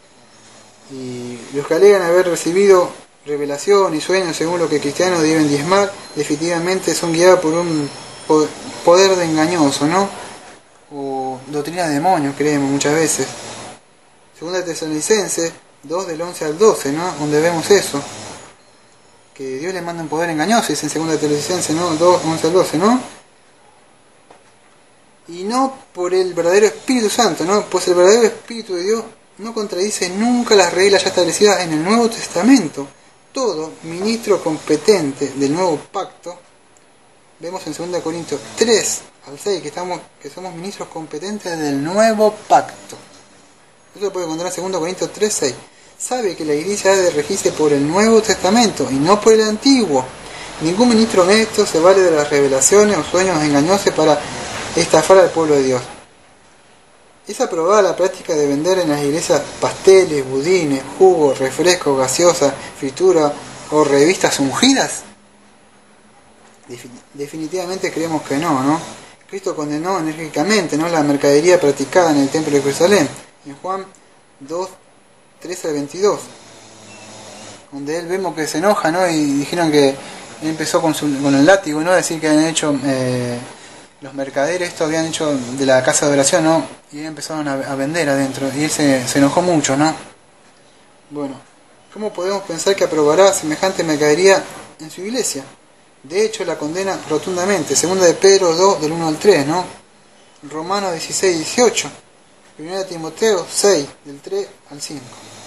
Y los que alegan haber recibido revelación y sueños según lo que cristianos deben diezmar, definitivamente son guiados por un poder de engañoso, ¿no?, o doctrina de demonios, creemos muchas veces. 2 Tesalonicenses 2, del 11 al 12, ¿no?, donde vemos eso, que Dios le manda un poder engañoso, dice en 2 Tesalonicenses, ¿no?, 2, 11 al 12, ¿no? Y no por el verdadero Espíritu Santo, ¿no?, pues el verdadero Espíritu de Dios no contradice nunca las reglas ya establecidas en el Nuevo Testamento. Todo ministro competente del nuevo pacto, vemos en 2 Corintios 3 al 6 que somos ministros competentes del nuevo pacto. Eso lo puede encontrar en 2 Corintios 3, 6. Sabe que la Iglesia debe regirse por el Nuevo Testamento y no por el Antiguo. Ningún ministro honesto se vale de las revelaciones o sueños engañosos para estafar al pueblo de Dios. ¿Es aprobada la práctica de vender en las iglesias pasteles, budines, jugos, refrescos, gaseosas, fritura o revistas ungidas? Definitivamente creemos que no, ¿no? Cristo condenó enérgicamente, ¿no?, la mercadería practicada en el templo de Jerusalén, en Juan 2, 13 al 22, donde él vemos que se enoja, ¿no?, y dijeron que él empezó con el látigo, ¿no?, decir que habían hecho los mercaderes, esto habían hecho de la casa de oración, ¿no?, y empezaron a vender adentro, y él se enojó mucho, ¿no? Bueno, ¿cómo podemos pensar que aprobará semejante mercadería en su iglesia? De hecho, la condena rotundamente. 2 de Pedro 2, del 1 al 3, ¿no? Romanos 16, 18. 1 Timoteo 6, del 3 al 5.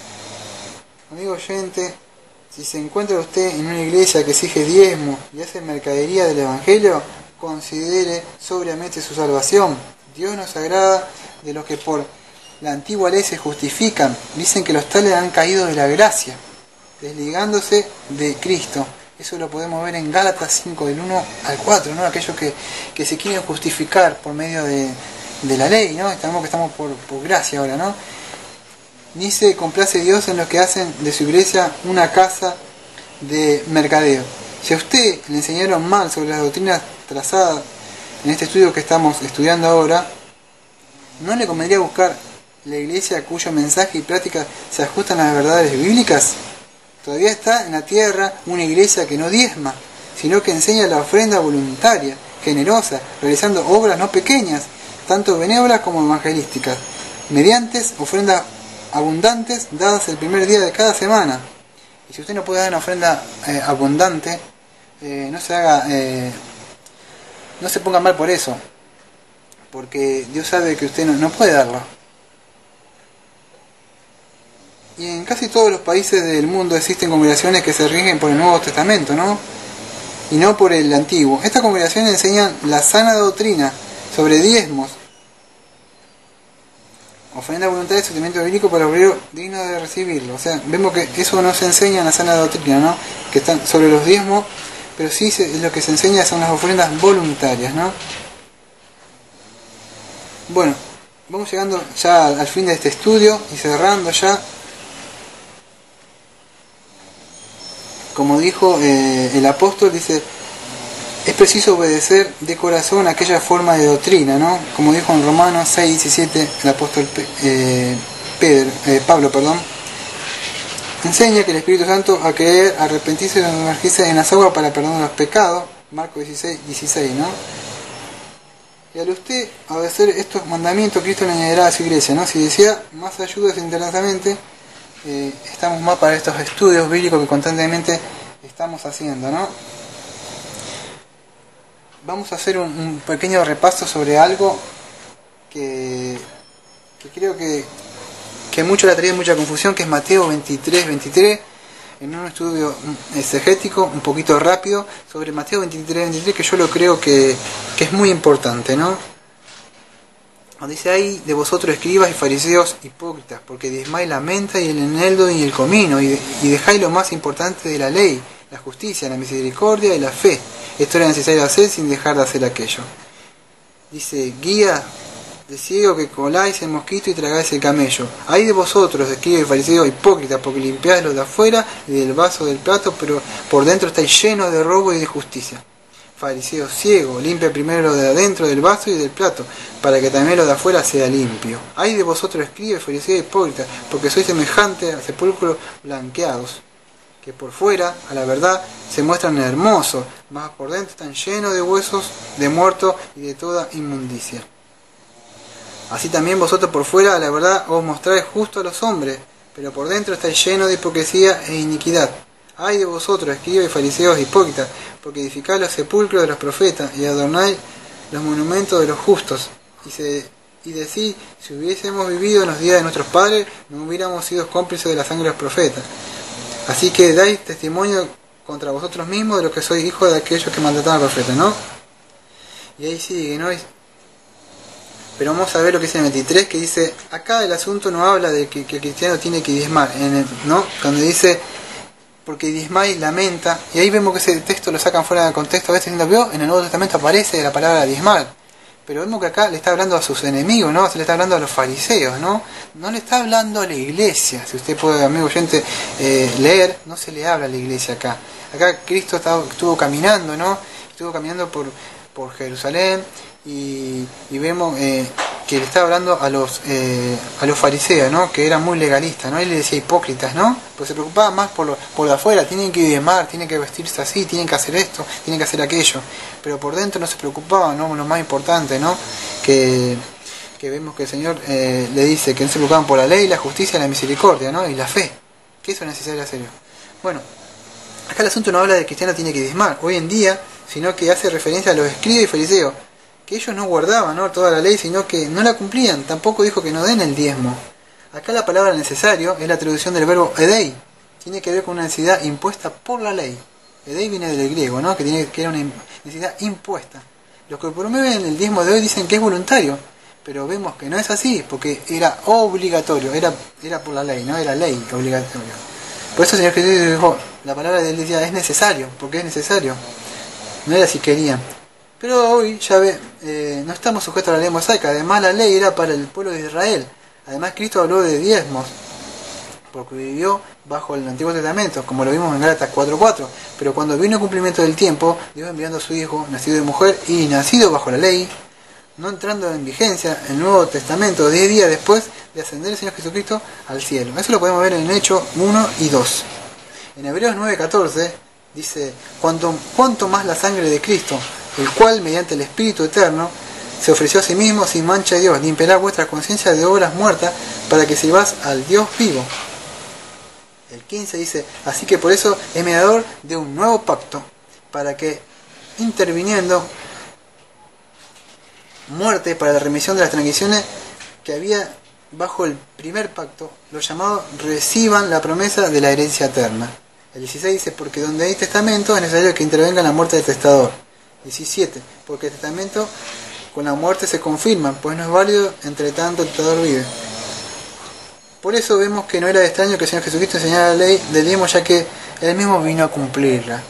Amigo oyente, si se encuentra usted en una iglesia que exige diezmo y hace mercadería del Evangelio, considere sobriamente su salvación. Dios nos agrada de los que por la antigua ley se justifican. Dicen que los tales han caído de la gracia, desligándose de Cristo. Eso lo podemos ver en Gálatas 5, del 1 al 4, ¿no? Aquellos que se quieren justificar por medio de la ley, ¿no? Estamos por gracia ahora, ¿no? Ni se complace Dios en los que hacen de su iglesia una casa de mercadeo. Si a usted le enseñaron mal sobre las doctrinas trazadas en este estudio que estamos estudiando ahora, ¿no le convendría buscar la iglesia cuyo mensaje y práctica se ajustan a las verdades bíblicas? Todavía está en la tierra una iglesia que no diezma, sino que enseña la ofrenda voluntaria, generosa, realizando obras no pequeñas, tanto benévolas como evangelísticas, mediante ofrendas abundantes dadas el primer día de cada semana. Y si usted no puede dar una ofrenda abundante, no se ponga mal por eso, porque Dios sabe que usted no puede darla. Y en casi todos los países del mundo existen congregaciones que se rigen por el Nuevo Testamento, ¿no? Y no por el Antiguo. Estas congregaciones enseñan la sana doctrina sobre diezmos, ofrenda voluntaria y sufrimiento bíblico para el obrero digno de recibirlo. O sea, vemos que eso no se enseña en la sana doctrina, ¿no? Que están sobre los diezmos, pero sí lo que se enseña son las ofrendas voluntarias, ¿no? Bueno, vamos llegando ya al fin de este estudio y cerrando ya. Como dijo el apóstol, dice, es preciso obedecer de corazón aquella forma de doctrina, ¿no? Como dijo en Romanos 6:17 el apóstol Pablo, enseña que el Espíritu Santo a querer arrepentirse y sumergirse en las aguas para perdonar los pecados, Marcos 16:16, ¿no? Y al usted obedecer estos mandamientos, Cristo le añadirá a su iglesia, ¿no? Si desea más ayudas internamente, estamos más para estos estudios bíblicos que constantemente estamos haciendo, ¿no? Vamos a hacer un pequeño repaso sobre algo que creo que mucho le ha traído mucha confusión, que es Mateo 23, en un estudio exegético un poquito rápido sobre Mateo 23, que yo lo creo que es muy importante, ¿no? Dice ahí de vosotros escribas y fariseos hipócritas, porque diezmáis la menta y el eneldo y el comino, y dejáis lo más importante de la ley, la justicia, la misericordia y la fe. Esto era necesario hacer sin dejar de hacer aquello. Dice, guía de ciego que coláis el mosquito y tragáis el camello. Hay de vosotros, escribas y fariseos hipócritas, porque limpiáis lo de afuera y del vaso del plato, pero por dentro estáis llenos de robo y de justicia. Fariseo ciego, limpia primero lo de adentro del vaso y del plato, para que también lo de afuera sea limpio. Ay de vosotros escribas, fariseos hipócritas, porque sois semejantes a sepulcros blanqueados, que por fuera, a la verdad, se muestran hermosos, mas por dentro están llenos de huesos, de muertos y de toda inmundicia. Así también vosotros por fuera, a la verdad, os mostráis justo a los hombres, pero por dentro estáis llenos de hipocresía e iniquidad. Ay de vosotros, escribas y fariseos hipócritas, porque edificáis los sepulcros de los profetas y adornáis los monumentos de los justos. Y decís, si hubiésemos vivido en los días de nuestros padres, no hubiéramos sido cómplices de la sangre de los profetas. Así que dais testimonio contra vosotros mismos de lo que sois hijos de aquellos que maltrataron a los profetas, ¿no? Y ahí sigue, ¿no? Pero vamos a ver lo que dice en el 23, que dice, acá el asunto no habla de que el cristiano tiene que diezmar, ¿no? Cuando dice, porque diezmáis la menta, y ahí vemos que ese texto lo sacan fuera de contexto, a veces en el Nuevo Testamento aparece la palabra diezmar, pero vemos que acá le está hablando a sus enemigos, ¿no? Se le está hablando a los fariseos, ¿no? No le está hablando a la iglesia. Si usted puede, amigo oyente, leer, no se le habla a la iglesia acá. Acá Cristo estuvo caminando, ¿no? Estuvo caminando por Jerusalén, y vemos que le está hablando a los fariseos, ¿no? Que eran muy legalistas, ¿no? Él le decía hipócritas, ¿no? Pues se preocupaban más por de afuera, tienen que diezmar, tienen que vestirse así, tienen que hacer esto, tienen que hacer aquello, pero por dentro no se preocupaban, ¿no? Lo más importante, ¿no? Que vemos que el Señor le dice que no se preocupaban por la ley, la justicia, la misericordia, ¿no? Y la fe, que eso es necesario hacer. Bueno, acá el asunto no habla de que el cristiano tiene que diezmar hoy en día, sino que hace referencia a los escribas y fariseos, que ellos no guardaban, ¿no? Toda la ley, sino que no la cumplían. Tampoco dijo que no den el diezmo. Acá la palabra necesario es la traducción del verbo edei. Tiene que ver con una necesidad impuesta por la ley. Edei viene del griego, ¿no? Que era una necesidad impuesta. Los que promueven el diezmo de hoy dicen que es voluntario, pero vemos que no es así, porque era obligatorio, era por la ley, ¿no? Era ley obligatoria. Por eso el Señor Jesús dijo, la palabra de él decía, es necesario, porque es necesario. No era si querían. Pero hoy ya no estamos sujetos a la ley mosaica. Además la ley era para el pueblo de Israel. Además Cristo habló de diezmos, porque vivió bajo el Antiguo Testamento, como lo vimos en Gálatas 4:4. Pero cuando vino el cumplimiento del tiempo, Dios enviando a su Hijo, nacido de mujer y nacido bajo la ley, no entrando en vigencia el Nuevo Testamento 10 días después de ascender el Señor Jesucristo al cielo. Eso lo podemos ver en Hechos 1 y 2. En Hebreos 9:14 dice, cuanto más la sangre de Cristo, el cual mediante el Espíritu Eterno se ofreció a sí mismo sin mancha de Dios, limpiará vuestra conciencia de obras muertas para que sirváis al Dios vivo. El 15 dice, así que por eso es mediador de un nuevo pacto, para que, interviniendo, muerte para la remisión de las transgresiones que había bajo el primer pacto, los llamados reciban la promesa de la herencia eterna. El 16 dice, porque donde hay testamento es necesario que intervenga la muerte del testador. 17, porque el testamento con la muerte se confirma, pues no es válido entre tanto el testador vive. Por eso vemos que no era extraño que el Señor Jesucristo enseñara la ley del diezmo, ya que Él mismo vino a cumplirla.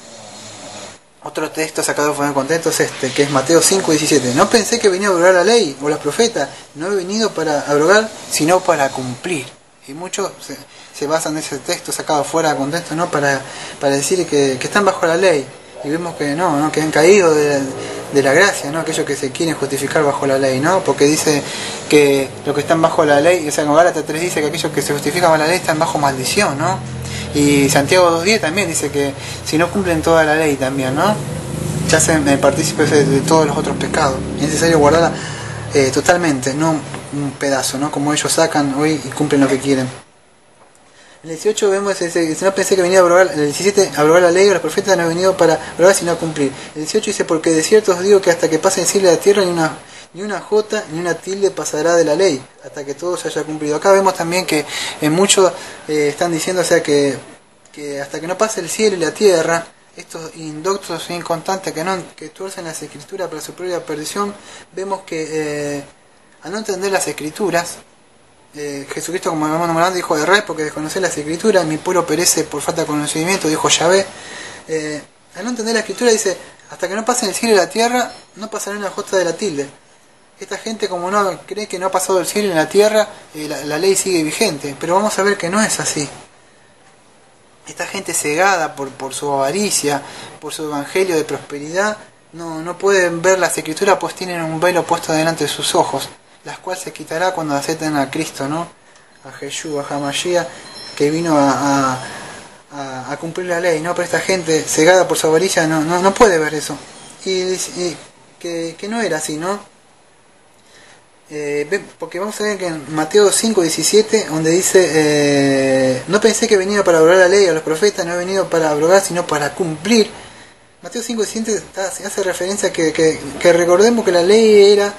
Otro texto sacado fuera de contexto es este, que es Mateo 5:17. No pensé que venía a abrogar la ley o los profetas, no he venido para abrogar, sino para cumplir. Y muchos se basan en ese texto sacado fuera de contexto, ¿no? para decir que están bajo la ley. Y vemos que no, que han caído de la gracia, ¿no? Aquellos que se quieren justificar bajo la ley, ¿no? Porque dice que los que están bajo la ley, o sea, como Gálatas 3 dice que aquellos que se justifican bajo la ley están bajo maldición, ¿no? Y Santiago 2:10 también dice que si no cumplen toda la ley también, ¿no? Ya se partícipes de todos los otros pecados. Es necesario guardarla totalmente, no un pedazo, ¿no? Como ellos sacan hoy y cumplen lo que quieren. En el 18 vemos, no pensé que venía a abrogar, el 17, a abrogar la ley o los profetas no han venido para abrogar sino a cumplir. El 18 dice, porque de cierto os digo que hasta que pase el cielo y la tierra ni una jota ni una tilde pasará de la ley, hasta que todo se haya cumplido. Acá vemos también que en muchos están diciendo, o sea, que hasta que no pase el cielo y la tierra, estos indoctos e inconstantes que tuercen las escrituras para su propia perdición, vemos que al no entender las escrituras, Jesucristo, como hermano Morán, dijo, erré porque desconocer las escrituras, mi pueblo perece por falta de conocimiento, dijo Yahvé. Al no entender la escritura, dice, hasta que no pasen el cielo y la tierra, no pasará una jota de la tilde. Esta gente, como no cree que no ha pasado el cielo y la tierra, la ley sigue vigente, pero vamos a ver que no es así. Esta gente cegada por su avaricia, por su evangelio de prosperidad, no pueden ver las escrituras, pues tienen un velo puesto delante de sus ojos, las cuales se quitará cuando acepten a Cristo, ¿no? A Jesús, a Hamashiach, que vino a cumplir la ley, ¿no? Pero esta gente cegada por su avaricia no puede ver eso. Y que no era así, ¿no? Porque vamos a ver que en Mateo 5:17, donde dice, no pensé que he venido para abrogar la ley a los profetas, no he venido para abrogar, sino para cumplir. Mateo 5:17 hace referencia a que recordemos que la ley era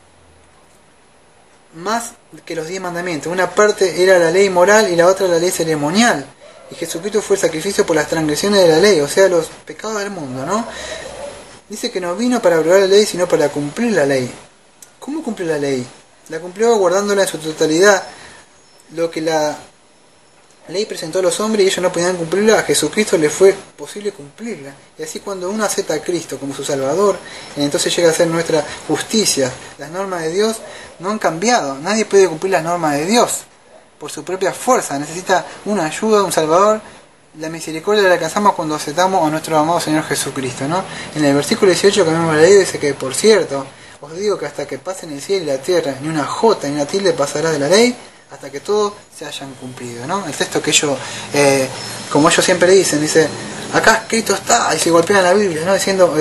más que los 10 mandamientos. Una parte era la ley moral y la otra la ley ceremonial. Y Jesucristo fue el sacrificio por las transgresiones de la ley, o sea, los pecados del mundo, ¿no? Dice que no vino para abrogar la ley, sino para cumplir la ley. ¿Cómo cumplió la ley? La cumplió guardándola en su totalidad. Lo que la ley presentó a los hombres y ellos no podían cumplirla, a Jesucristo le fue posible cumplirla. Y así cuando uno acepta a Cristo como su Salvador, entonces llega a ser nuestra justicia. Las normas de Dios no han cambiado. Nadie puede cumplir las normas de Dios por su propia fuerza. Necesita una ayuda, un Salvador. La misericordia la alcanzamos cuando aceptamos a nuestro amado Señor Jesucristo, ¿no? En el versículo 18 que hemos leído dice que, por cierto, os digo que hasta que pasen el cielo y la tierra, ni una jota ni una tilde pasará de la ley, hasta que todo se hayan cumplido, ¿no? El texto que ellos, como ellos siempre dicen, dice, acá escrito está, y se golpean la Biblia, ¿no? Diciendo,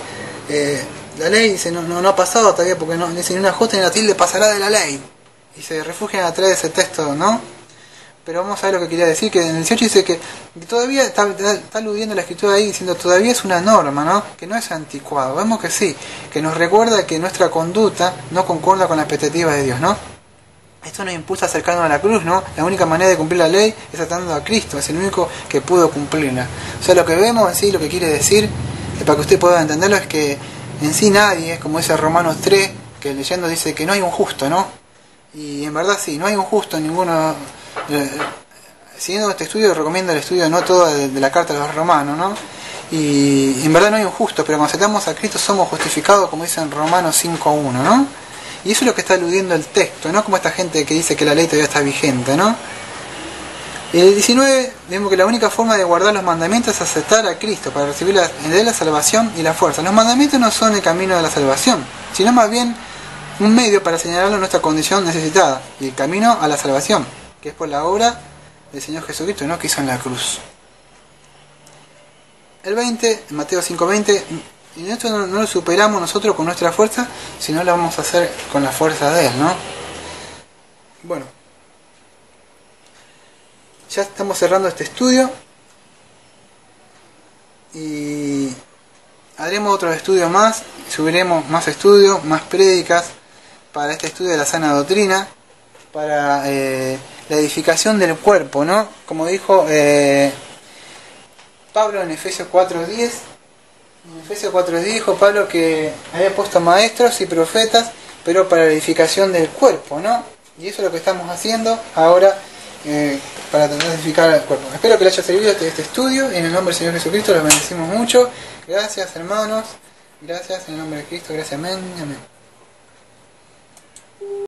la ley dice, no ha pasado todavía, porque no dice, ni una jota ni una tilde pasará de la ley. Y se refugian atrás de ese texto, ¿no? Pero vamos a ver lo que quería decir, que en el 18 dice que todavía está aludiendo la escritura ahí, diciendo todavía es una norma, ¿no? Que no es anticuado. Vemos que sí, que nos recuerda que nuestra conducta no concuerda con la expectativa de Dios, ¿no? Esto nos impulsa a acercarnos a la cruz, ¿no? La única manera de cumplir la ley es atando a Cristo, es el único que pudo cumplirla. O sea, lo que vemos en sí, lo que quiere decir, para que usted pueda entenderlo, es que en sí nadie, como dice Romanos 3, que leyendo dice que no hay un justo, ¿no? Y en verdad sí, no hay un justo, ninguno. Siguiendo este estudio, recomiendo el estudio no todo de la carta de los romanos, ¿no? Y en verdad no hay un justo, pero cuando aceptamos a Cristo somos justificados, como dice en Romanos 5:1, ¿no? Y eso es lo que está aludiendo el texto, no como esta gente que dice que la ley todavía está vigente, ¿no? Y en el 19 vemos que la única forma de guardar los mandamientos es aceptar a Cristo para recibir de la salvación y la fuerza. Los mandamientos no son el camino de la salvación, sino más bien un medio para señalar nuestra condición necesitada y el camino a la salvación, que es por la obra del Señor Jesucristo, ¿no? Que hizo en la cruz. El 20, en Mateo 5:20, y esto no lo superamos nosotros con nuestra fuerza, sino lo vamos a hacer con la fuerza de Él, ¿no? Bueno, ya estamos cerrando este estudio y haremos otros estudios más, subiremos más estudios, más prédicas para este estudio de la sana doctrina, para la edificación del cuerpo, ¿no? Como dijo Pablo en Efesios 4:10. En Efesios 4:10 dijo Pablo que había puesto maestros y profetas, pero para la edificación del cuerpo, ¿no? Y eso es lo que estamos haciendo ahora para tratar de edificar el cuerpo. Espero que les haya servido este estudio y en el nombre del Señor Jesucristo los bendecimos mucho. Gracias, hermanos. Gracias en el nombre de Cristo. Gracias, amén. Amén.